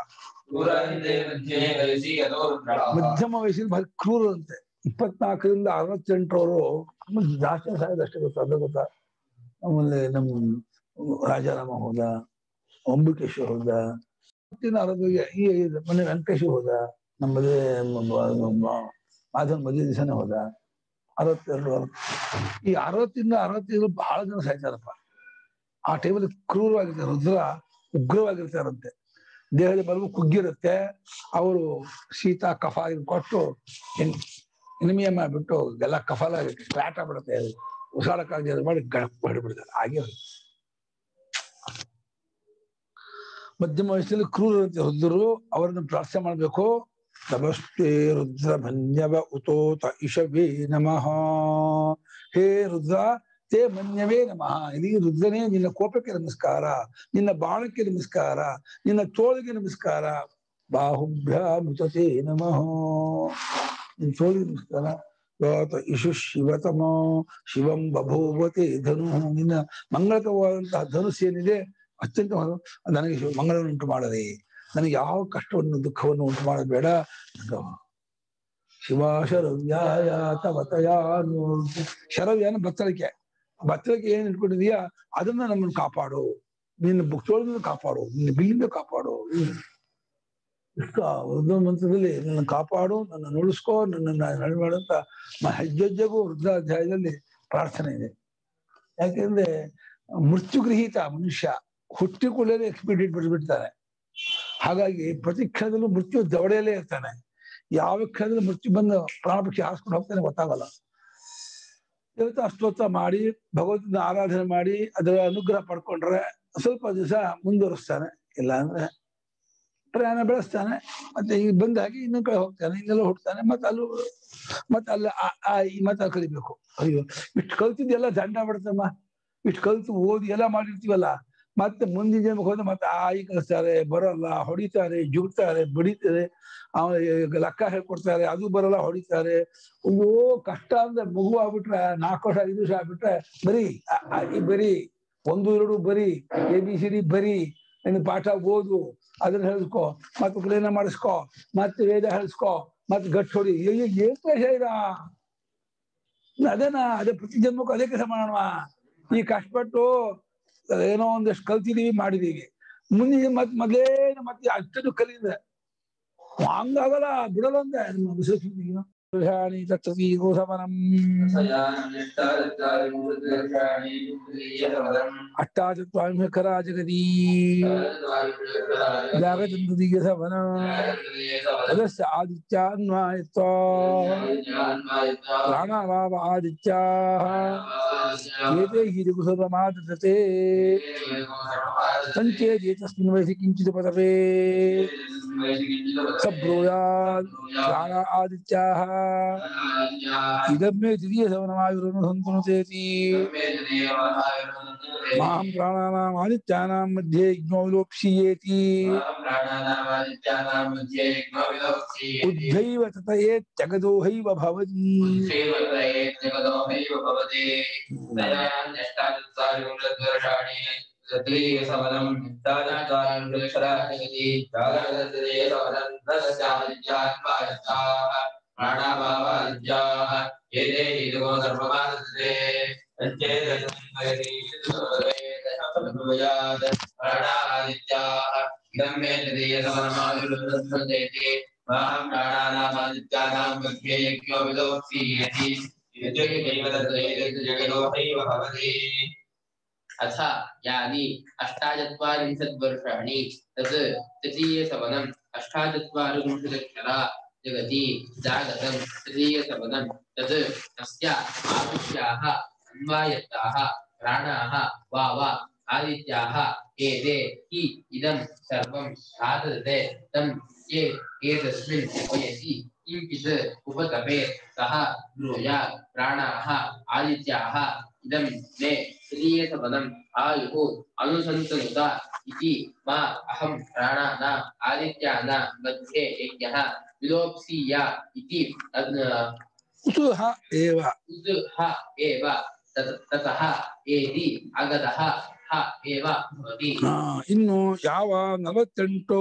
A: ಮಧ್ಯಮ ವಯಸ್ಸಿನ ಭಾರಿ ಕ್ರೂರಂತೆ. ಇಪ್ಪತ್ನಾಲ್ಕರಿಂದ ಅರವತ್ತೆಂಟರವರು ಜಾಸ್ತಿ ಸಾಯೋದಷ್ಟೇ ಗೊತ್ತಾ, ಅದ ಗೊತ್ತಾ. ಆಮೇಲೆ ನಮ್ಮ ರಾಜಾರಾಮ ಹೋದ, ಅಂಬಿಕೇಶ್ವರ ಹೋದ, ಅರವತ್ತಿಗೆ ಈ ಮೊನ್ನೆ ವೆಂಕಟೇಶ್ವರ ಹೋದ, ನಮ್ಮದೇ ಮಾಧವನ ಮದುವೆ ದಿವಸನೇ ಹೋದ. ಅರವತ್ತೆರಡು ಈ ಅರವತ್ತಿಂದ ಅರವತ್ತೈದು ಬಹಳ ಜನ ಸಾಯ್ತಾರಪ್ಪ. ಆ ಟೈಮಲ್ಲಿ ಕ್ರೂರವಾಗಿರ್ತಾರೆ, ರುದ್ರ ಉಗ್ರವಾಗಿರ್ತಾರಂತೆ, ದೇಹದ ಬಲವು ಕುಗ್ಗಿರುತ್ತೆ. ಅವರು ಶೀತ ಕಫ ಇದು ಕೊಟ್ಟು ಎನಿಮಿಯ ಮಾಡಿಬಿಟ್ಟು ಎಲ್ಲ ಕಫಲ ಫ್ಲಾಟ್ ಆಗ್ಬಿಡುತ್ತೆ, ಉಸಾಡಕ್ಕಾಗಿ ಅದು ಮಾಡಿ ಗಡಪ್ ಮಾಡಿಬಿಡ್ತಾರೆ. ಹಾಗೆ ಮಧ್ಯಮ ವಯಸ್ಸಲ್ಲಿ ಕ್ರೂರರಂತೆ ರುದ್ರರು, ಅವರನ್ನು ಪ್ರಾರ್ಥನೆ ಮಾಡ್ಬೇಕು. ನಮಸ್ತೆ ರುದ್ರ ಮನ್ಯವ ಉತೋತ ಇಷವೇ ನಮಃ. ಹೇ ರುದ್ರ ತೇ ಮನ್ಯವೇ ನಮಃ. ಇಲ್ಲಿ ರುದ್ರನೇ ನಿನ್ನ ಕೋಪಕ್ಕೆ ನಮಸ್ಕಾರ, ನಿನ್ನ ಬಾಣಕ್ಕೆ ನಮಸ್ಕಾರ, ನಿನ್ನ ತೋಳಿಗೆ ನಮಸ್ಕಾರ. ಬಾಹುಭ್ಯಾಮುತತೆ ನಮಃ, ನಿನ್ನ ತೋಳಿಗೆ ನಮಸ್ಕಾರ. ಇಶು ಶಿವತಮೋ ಶಿವಂ ಬಭೂವತೆ ಧನು, ನಿನ್ನ ಮಂಗಳಕರವಾದಂತಹ ಧನುಸ್ ಏನಿದೆ ಅತ್ಯಂತ ನನಗೆ ಮಂಗಳವನ್ನುಂಟು ಮಾಡದೆ. ನನಗೆ ಯಾವ ಕಷ್ಟವನ್ನು ದುಃಖವನ್ನು ಉಂಟು ಮಾಡೋದು ಬೇಡ. ಶಿವ ಶರವ್ಯಾಯ ತವತಯಾನು. ಶರವ್ಯಾನ ಬತ್ತಳಿಕೆ, ಬತ್ತಳಿಕೆ ಏನ್ ಇಟ್ಕೊಂಡಿದೀಯಾ ಅದನ್ನ ನಮ್ಮನ್ನು ಕಾಪಾಡು, ನಿನ್ನ ಬುಕ್ತೋಳದಿಂದ ಕಾಪಾಡು, ನಿನ್ನ ಬಿಲ್ಲಿಂದ ಕಾಪಾಡು. ಇಷ್ಟ ವೃದ್ಧ ಮಂತ್ರದಲ್ಲಿ ನನ್ನ ಕಾಪಾಡು, ನನ್ನ ನುಡಿಸ್ಕೋ, ನನ್ನ ನಡೆ ಮಾಡಂತ ಹೆಜ್ಜೆಜ್ಜೆಗೂ ವೃದ್ಧಾಧ್ಯಾಯದಲ್ಲಿ ಪ್ರಾರ್ಥನೆ ಇದೆ. ಯಾಕೆಂದ್ರೆ ಮೃತ್ಯುಗೃಹೀತ ಮನುಷ್ಯ ಹುಟ್ಟಿಕೊಳ್ಳೇ ಎಕ್ಸ್ಪೀಡಿಯೇಟ್ ಬಿಡ್ಬಿಡ್ತಾನೆ. ಹಾಗಾಗಿ ಪ್ರತಿ ಕ್ಷಣದಲ್ಲೂ ಮೃತ್ಯು ದವಡೆಯಲ್ಲೇ ಇರ್ತಾನೆ. ಯಾವ ಕ್ಷಣದಲ್ಲಿ ಮೃತ್ಯು ಬಂದು ಪ್ರಾಣಪಕ್ಷಿ ಹಾರಿಸ್ಕೊಂಡು ಹೋಗ್ತಾನೆ ಗೊತ್ತಾಗಲ್ಲ. ದೇವತಾ ಸ್ತೋತ್ರ ಮಾಡಿ ಭಗವಂತನ ಆರಾಧನೆ ಮಾಡಿ ಅದರ ಅನುಗ್ರಹ ಪಡ್ಕೊಂಡ್ರೆ ಸ್ವಲ್ಪ ದಿವಸ ಮುಂದುವರಿಸ್ತಾನೆ. ಇಲ್ಲ ಅಂದ್ರೆ ಪ್ರಯಾಣ ಬೆಳೆಸ್ತಾನೆ, ಮತ್ತೆ ಈಗ ಬಂದಾಗಿ ಇನ್ನೊಂದ್ ಕಡೆ ಹೋಗ್ತಾನೆ, ಇನ್ನೆಲ್ಲ ಹುಡ್ತಾನೆ, ಮತ್ತೆ ಅಲ್ಲೂ ಮತ್ತೆ ಅಲ್ಲ ಮತ್ತೆ ಕಲಿಬೇಕು. ಅಯ್ಯೋ ಇಷ್ಟು ಕಲ್ತಿದ್ದೆಲ್ಲ ದಂಡ ಬಿಡ್ತಮ್ಮ, ಇಷ್ಟು ಕಲ್ತು ಓದಿ ಎಲ್ಲ ಮಾಡಿರ್ತೀವಲ್ಲ, ಮತ್ತೆ ಮುಂದಿನ ಜನ್ಮಕ್ಕೆ ಹೋದ್ರೆ ಮತ್ತೆ ಆಯಿ ಕಲಿಸ್ತಾರೆ, ಬರಲ್ಲ, ಹೊಡಿತಾರೆ, ಜುಗ್ತಾರೆ, ಬಡಿತಾರೆ, ಆಮೇಲೆ ಲೆಕ್ಕ ಹೇಳ್ಕೊಡ್ತಾರೆ, ಅದು ಬರಲ್ಲ, ಹೊಡಿತಾರೆ. ಅಯ್ಯೋ ಕಷ್ಟ ಅಂದ್ರೆ ಮಗು ಆಗ್ಬಿಟ್ರೆ ನಾಲ್ಕು ವರ್ಷ ಐದು ವರ್ಷ ಆಗ್ಬಿಟ್ರೆ ಬರೀ ಬರೀ ಒಂದು ಎರಡು ಬರೀ ಎ ಬಿ ಸಿ ಡಿ ಬರೀ, ಇನ್ನು ಪಾಠ ಓದು, ಅದನ್ನ ಹೇಳಿಸ್ಕೊ, ಮತ್ತೆ ಉಪನಯನ ಮಾಡಿಸ್ಕೊ, ಮತ್ತೆ ವೇದ ಹೇಳಿಸ್ಕೊ, ಮತ್ತೆ ಗಟ್ಟಿ ಹೊಡಿ. ಅಯ್ಯೋ ಏನ್ ಕ್ಲೇಶ ಇದ, ಅದೇನಾ ಅದೇ ಪ್ರತಿ ಜನ್ಮಕ್ಕೂ ಅದೇ ಕೆಲಸ ಮಾಡೋಣ. ಈ ಕಷ್ಟಪಟ್ಟು ಏನೋ ಒಂದಷ್ಟು ಕಲ್ತಿದೀವಿ ಮಾಡಿದೀವಿ, ಮುಂದೆ ಮತ್ ಮೊದ್ಲೇ ಮತ್ತೆ ಅಷ್ಟನ್ನು ಕಲಿದ್ರೆ ಹಂಗಾಗಲ್ಲ, ಬಿಡಲ್ಲ ಅಂದೆ ನಮ್ಮ ವಿಶ್ವಸಿದ್ದೀವಿ. ಅಷ್ಟಾಚತ್ವಾಂಶಕರ ಜಗದೀ ಜಾಗಚಂದ್ರದೀಯ ಸವನ ಅದಸ್ಯ ಆದಿತ್ಯಾನ್ವಾಯತ್ವಾ ಪ್ರಾಣಾವಾವ ಆದಿತ್ಯಾಃ ಏತೇ ಹಿ ಋಗುಸರ್ವಮಾದೃತತೆ ಸಂಚೇತಿ ತಸ್ಮಿನ್ ವಯಸಿ ಕಿಂಚಿತ್ ಪದವೇ ಸಬ್ರೂಯಾತ್ ಪ್ರಾಣ ಆದಿತ್ಯಾಃ ಇದಮ್ಮೆ ದ್ವಿತೀಯ ಸವನಮಾಯುರನು ಸಂತನುತೇತಿ ಮಾಂ ಪ್ರಾಣಾನಾಂ ಆದಿತ್ಯಾನಾಂ ಮಧ್ಯೆ ಯಜ್ಞೋಲೋಪ್ಸೀಯೇತಿ ಉದ್ಧೈವ ತತಯೇತ್ಯಗದೋಹೈವ ಭವತಿ.
B: ಸವನಂ
C: अथ यानि अष्टाचत्वारिंशत् वर्षाणि तत् तृतीयसवनम् अष्टाचत्वारिंशदक्षरा जगति जागतं तृतीयसवनं तत् तस्य आदित्याः अन्वायत्ताः प्राणाः वाव आदित्याः एते हि इदं सर्वं साधते तं ये एतस्मिन् वयसि किञ्चित् उपतपेत् सः ब्रूयात् प्राणाः आदित्याः इदं मे तृतीयसवनम् आयुः अनुसन्तनुत इति मा अहं प्राणानाम् आदित्यानां मध्ये यज्ञः विलोप्सीय इति
A: ಉತುಹ ಏವ
C: उदुः एव ततः एति अगदः ह एव भवति.
A: ಇನ್ನು ಯಾವ ನಲವತ್ತೆಂಟು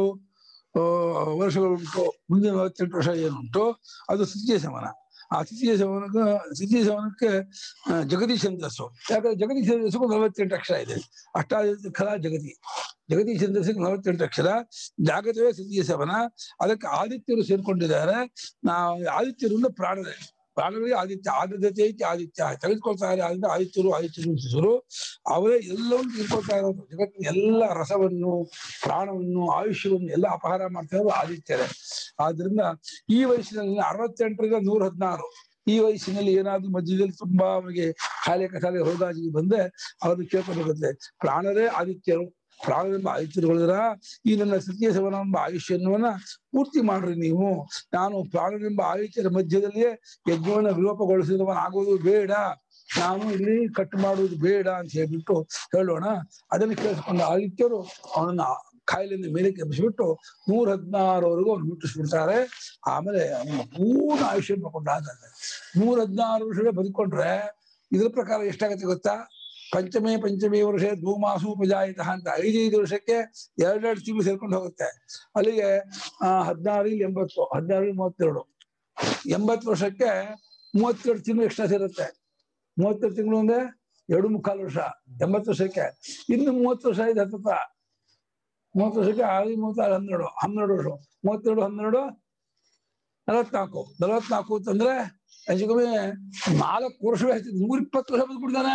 A: ವರ್ಷಗಳುಂಟು, ಮುಂದಿನ ನಲವತ್ತೆಂಟು ವರ್ಷ ಏನುಂಟು ಅದು ತೃತೀಯ ಸವನ. ಆ ತೃತೀಯ ಸವನಕ್ಕೆ ತೃತೀಯ ಸವನಕ್ಕೆ ಜಗದೀಶ ಛಂದಸ್ಸು. ಯಾಕಂದ್ರೆ ಜಗದೀಶ ಛಂದಸ್ಸು ನಲವತ್ತೆಂಟು ಅಕ್ಷರ ಇದೆ. ಅಷ್ಟಾಕ್ಷರ ಜಗತಿ, ಜಗದೀಶ ಛಂದಸ್ಸಿಗೆ ನಲವತ್ತೆಂಟು ಅಕ್ಷರ. ಜಾಗತವೇ ತೃತೀಯ ಸವನ. ಅದಕ್ಕೆ ಆದಿತ್ಯರು ಸೇರ್ಕೊಂಡಿದ್ದಾರೆ. ನಾವು ಆದಿತ್ಯರಿಂದ ಪ್ರಾಣದೇ, ಪ್ರಾಣಗಳಿಗೆ ಆದಿತ್ಯ ಆದಿತ್ಯ ಐತಿ, ಆದಿತ್ಯ ತೆಗೆದುಕೊಳ್ತಾರೆ. ಆದ್ರಿಂದ ಆದಿತ್ಯರು ಆದಿತ್ಯರು ಶಿಶುರು ಅವರೇ ಎಲ್ಲವನ್ನೂ ತೆಗೆದುಕೊಳ್ತಾ ಇರೋದು. ಜಗತ್ತಿನ ಎಲ್ಲ ರಸವನ್ನು, ಪ್ರಾಣವನ್ನು, ಆಯುಷ್ಯವನ್ನು ಎಲ್ಲ ಅಪಹಾರ ಮಾಡ್ತಾ ಇರೋದು ಆದಿತ್ಯರೇ. ಆದ್ರಿಂದ ಈ ವಯಸ್ಸಿನಲ್ಲಿ ಅರವತ್ತೆಂಟರಿಂದ ನೂರ ಹದಿನಾರು ಈ ವಯಸ್ಸಿನಲ್ಲಿ ಏನಾದ್ರೂ ಮಧ್ಯದಲ್ಲಿ ತುಂಬಾ ಅವರಿಗೆ ಕಾಯಿಲೆ ಕಸಾಲೆ ರೋಗಾಜಿ ಬಂದ್ರೆ ಅವ್ರದ್ದು ಕೇಳ್ಕೊಬೇಕಾಗುತ್ತೆ. ಪ್ರಾಣರೇ ಆದಿತ್ಯರು, ಪ್ರಾಣವೆಂಬ ಆದಿತ್ಯರುಗಳಿರ ಈ ನನ್ನ ತೃತೀಯ ಸವನ ಎಂಬ ಆಯುಷ್ಯನ್ವನ್ನ ಪೂರ್ತಿ ಮಾಡ್ರಿ ನೀವು. ನಾನು ಪ್ರಾಣವೆಂಬ ಆದಿತ್ಯರ ಮಧ್ಯದಲ್ಲಿಯೇ ಯಜ್ಞವನ್ನ ವಿಲೋಪಗೊಳಿಸಿದವನಾಗೋದು ಬೇಡ, ನಾನು ಇಲ್ಲಿ ಕಟ್ ಮಾಡುವುದು ಬೇಡ ಅಂತ ಹೇಳ್ಬಿಟ್ಟು ಹೇಳೋಣ. ಅದನ್ನು ಕೇಳಿಸ್ಕೊಂಡ ಆದಿತ್ಯರು ಅವನನ್ನ ಕಾಯಿಲೆಯಿಂದ ಮೇಲೆ ಕೆಬ್ಬಿಸ್ಬಿಟ್ಟು ನೂರ ಹದಿನಾರವರೆಗೂ ಅವ್ನು ಮುಟ್ಟಿಸ್ಬಿಡ್ತಾರೆ. ಆಮೇಲೆ ಅವನ ಪೂರ್ಣ ಆಯುಷ್ಯ ಪಡ್ಕೊಂಡಾಗ ನೂರ ಹದಿನಾರು ವರ್ಷಗಳೇ ಬದುಕೊಂಡ್ರೆ ಇದ್ರ ಪ್ರಕಾರ ಎಷ್ಟಾಗತ್ತೆ ಗೊತ್ತಾ? ಪಂಚಮೇ ಪಂಚಮೇ ವರ್ಷ ಧೂಮಾಸು ಉಪಜಾಯಿತ ಅಂತ ಐದೈದು ವರ್ಷಕ್ಕೆ ಎರಡೆರಡು ತಿಂಗಳು ಸೇರ್ಕೊಂಡು ಹೋಗುತ್ತೆ. ಅಲ್ಲಿಗೆ ಆ ಹದಿನಾರು ಎಂಬತ್ತು ಹದಿನಾರು ಮೂವತ್ತೆರಡು ಎಂಬತ್ತು ವರ್ಷಕ್ಕೆ ಮೂವತ್ತೆರಡು ತಿಂಗಳು ಎಕ್ಸ್ಟ್ರಾ ಸೇರುತ್ತೆ. ಮೂವತ್ತೆರಡು ತಿಂಗಳು ಅಂದ್ರೆ ಎರಡು ಮುಕ್ಕಾಲು ವರ್ಷ. ಎಂಬತ್ತು ವರ್ಷಕ್ಕೆ ಇನ್ನು ಮೂವತ್ತು ವರ್ಷ ಇದೆ ಹತ್ತತ್ರ. ಮೂವತ್ತು ವರ್ಷಕ್ಕೆ ಆರು ಮೂವತ್ತಾರು ಹನ್ನೆರಡು ಹನ್ನೆರಡು ವರ್ಷ ಮೂವತ್ತೆರಡು ಹನ್ನೆರಡು ನಲವತ್ನಾಲ್ಕು ನಲವತ್ನಾಲ್ಕು ಅಂತಂದ್ರೆ ಹೆಚ್ಚು ಕಮ್ಮಿ ನಾಲ್ಕು ವರ್ಷವೇ ಹೆಚ್ಚು ನೂರ ಇಪ್ಪತ್ತು ವರ್ಷ ಬಂದ್ಬಿಡ್ತಾನೆ.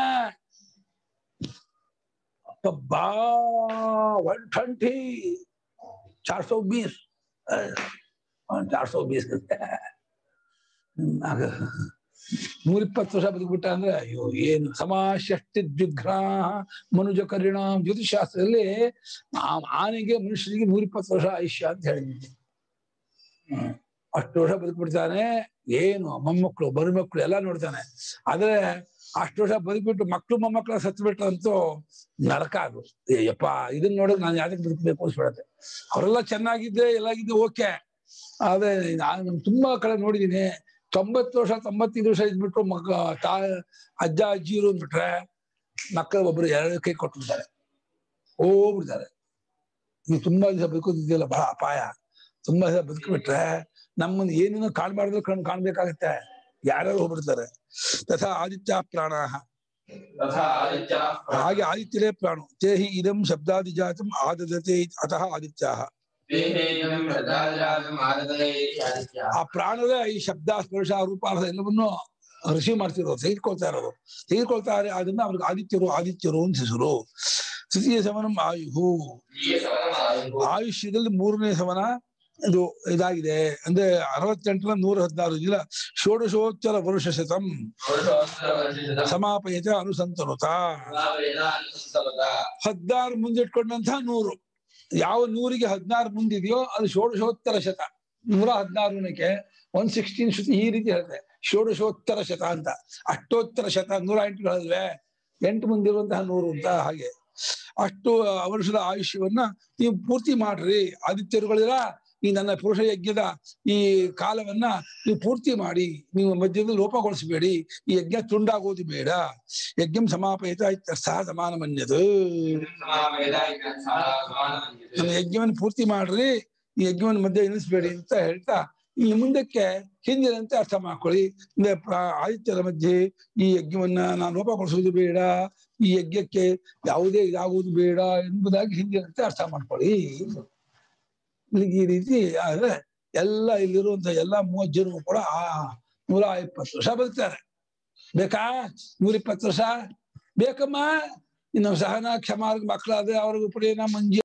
A: ಬಾ ಒನ್ ಟ್ವೆಂಟಿ ಚಾರ್ ಸೌ ಬೀಸ್ ಚಾರ್ ಸೌ ಬೀಸ್ ನೂರ ಇಪ್ಪತ್ತು ವರ್ಷ ಬದುಕ್ಬಿಟ್ಟ ಅಂದ್ರೆ ಅಯ್ಯೋ ಏನು ಸಮಾಷಷ್ಟಿ ದ್ವಿಗ್ರಹ ಮನುಜ ಕರಿಣ ಜ್ಯೋತಿಷಾಸ್ತ್ರದಲ್ಲಿ ಆ ಆನೆಗೆ ಮನುಷ್ಯನಿಗೆ ನೂರ ಇಪ್ಪತ್ತು ವರ್ಷ ಆಯುಷ್ಯ ಅಂತ ಹೇಳಿದ್ವಿ. ಹ್ಮ್ ಅಷ್ಟು ವರ್ಷ ಬದುಕ್ಬಿಡ್ತಾನೆ. ಏನು ಮೊಮ್ಮಕ್ಕಳು ಮರುಮಕ್ಕಳು ಎಲ್ಲ ನೋಡ್ತಾನೆ. ಆದ್ರೆ ಅಷ್ಟು ವರ್ಷ ಬದುಕ್ಬಿಟ್ಟು ಮಕ್ಕಳು ಮೊಮ್ಮಕ್ಕಳ ಸತ್ತು ಬಿಟ್ರಂತೂ ನರಕ ಅದು. ಯಪ್ಪ ಇದನ್ನ ನೋಡಕ್ ನಾನು ಯಾವ್ದಕ್ಕೆ ಬದುಕಬೇಕು ಅನ್ಸ್ಬಿಡತ್ತೆ. ಅವರೆಲ್ಲ ಚೆನ್ನಾಗಿದ್ದೆ ಎಲ್ಲಾಗಿದ್ದೆ ಓಕೆ. ಆದ್ರೆ ನಾನು ತುಂಬಾ ಕಡೆ ನೋಡಿದೀನಿ ತೊಂಬತ್ತು ವರ್ಷ ತೊಂಬತ್ತೈದು ವರ್ಷ ಇದ್ಬಿಟ್ಟು ಮಗ ತಾ ಅಜ್ಜ ಅಜ್ಜಿರು ಅಂದ್ಬಿಟ್ರೆ ಮಕ್ಕಳು ಒಬ್ರು ಎರಡು ಕೈ ಕೊಟ್ಬಿಡ್ತಾರೆ, ಹೋಗ್ಬಿಡ್ತಾರೆ. ನೀವು ತುಂಬಾ ದಿವಸ ಬದುಕೋದಿದೆಯಲ್ಲ ಬಹಳ ಅಪಾಯ. ತುಂಬಾ ದಿವಸ ಬದುಕಿಬಿಟ್ರೆ ನಮ್ಮನ್ನು ಏನೇನೋ ಕಾಣ್ಬಾರ್ದು ಕಣ್ ಕಾಣ್ಬೇಕಾಗತ್ತೆ. ಯಾರ್ಯಾರು ಹೋಗ್ಬಿಡ್ತಾರೆ. ತಥಾ ಆದಿತ್ಯ ಪ್ರಾಣ ಹಾಗೆ ಆದಿತ್ಯರೇ ಪ್ರಾಣ. ತೇಹಿ ಇದಂ ಶಬ್ದಾದಿ ಜಾತಂ ಆದದತೆ ಅತಃ ಆದಿತ್ಯ. ಆ ಪ್ರಾಣವೇ ಈ ಶಬ್ದ ಸ್ಪರ್ಶ ರೂಪಾರ್ಥ ಎಲ್ಲವನ್ನು ರಿಸೀವ್ ಮಾಡ್ತಿರೋದು, ತೆಗೆದುಕೊಳ್ತಾ ಇರೋದು ತೆಗೆದುಕೊಳ್ತಾರೆ. ಅದನ್ನ ಅವ್ರಿಗೆ ಆದಿತ್ಯರು ಆದಿತ್ಯರು ಅಂತ ಹೆಸರು. ತೃತೀಯ ಸವನಂ ಆಯುಹು. ಆಯುಷ್ಯದಲ್ಲಿ ಮೂರನೇ ಸವನ ಇದು ಇದಾಗಿದೆ. ಅಂದ್ರೆ ಅರವತ್ತೆಂಟರ ನೂರ ಹದಿನಾರು ಇಲ್ಲ ಷೋಡಶೋತ್ತರ ವರುಷ ಶತಂ ಸಮಾಪಯತ ಅನುಸಂತನುತ. ಹದಿನಾರು ಮುಂದಿಟ್ಕೊಂಡಂತಹ ನೂರು. ಯಾವ ನೂರಿಗೆ ಹದಿನಾರು ಮುಂದಿದೆಯೋ ಅದು ಷೋಡಶೋತ್ತರ ಶತ. ನೂರ ಹದಿನಾರನಕ್ಕೆ ಒನ್ ಸಿಕ್ಸ್ಟೀನ್ ಶ್ರುತಿ ಈ ರೀತಿ ಹೇಳುತ್ತೆ, ಷೋಡಶೋತ್ತರ ಶತ ಅಂತ. ಅಷ್ಟೋತ್ತರ ಶತ ನೂರ ಎಂಟು ಹೇಳಿದ್ವೆ, ಎಂಟು ಮುಂದಿರುವಂತಹ ನೂರು ಅಂತ. ಹಾಗೆ ಅಷ್ಟು ವರ್ಷದ ಆಯುಷ್ಯವನ್ನ ನೀವು ಪೂರ್ತಿ ಮಾಡ್ರಿ ಆದಿತ್ಯರುಗಳಿರ. ಈ ನನ್ನ ಪುರುಷ ಯಜ್ಞದ ಈ ಕಾಲವನ್ನ ನೀವು ಪೂರ್ತಿ ಮಾಡಿ, ನೀವು ಮಧ್ಯದಲ್ಲಿ ಲೋಪಗೊಳಿಸಬೇಡಿ. ಈ ಯಜ್ಞ ತುಂಡಾಗೋದು ಬೇಡ. ಯಜ್ಞಂ ಸಮಾಪಯಿತ ಸಹ ಸಮಾನ ಮನ್ಯದು. ನನ್ನ ಯಜ್ಞವನ್ನು ಪೂರ್ತಿ ಮಾಡ್ರಿ, ಈ ಯಜ್ಞವನ್ನು ಮಧ್ಯೆ ಎನಿಸ್ಬೇಡಿ ಅಂತ ಹೇಳ್ತಾ ಈ ಮುಂದಕ್ಕೆ ಹಿಂದಿನಂತೆ ಅರ್ಥ ಮಾಡ್ಕೊಳ್ಳಿ. ಅಂದ್ರೆ ಆದಿತ್ಯರ ಮಧ್ಯೆ ಈ ಯಜ್ಞವನ್ನ ನಾನು ಲೋಪಗೊಳಿಸುವುದು ಬೇಡ, ಈ ಯಜ್ಞಕ್ಕೆ ಯಾವುದೇ ಇದಾಗುವುದು ಬೇಡ ಎಂಬುದಾಗಿ ಹಿಂದಿನಂತೆ ಅರ್ಥ ಮಾಡ್ಕೊಳ್ಳಿ. ಈ ರೀತಿ ಆದ್ರೆ ಎಲ್ಲ ಇಲ್ಲಿರುವಂತ ಎಲ್ಲಾ ಮೂವತ್ತು ಜನ ಕೂಡ ಆ ನೂರ ಇಪ್ಪತ್ತು ವರ್ಷ ಬದುಕ್ತಾರೆ. ಬೇಕಾ ನೂರ ಇಪ್ಪತ್ತು ವರ್ಷ? ಬೇಕಮ್ಮ. ಇನ್ನು ಸಹನ ಕ್ಷಮ ಮಕ್ಕಳಾದ್ರೆ ಅವ್ರಿಗೆ ಉಪನಯನ ಮಂಜಿ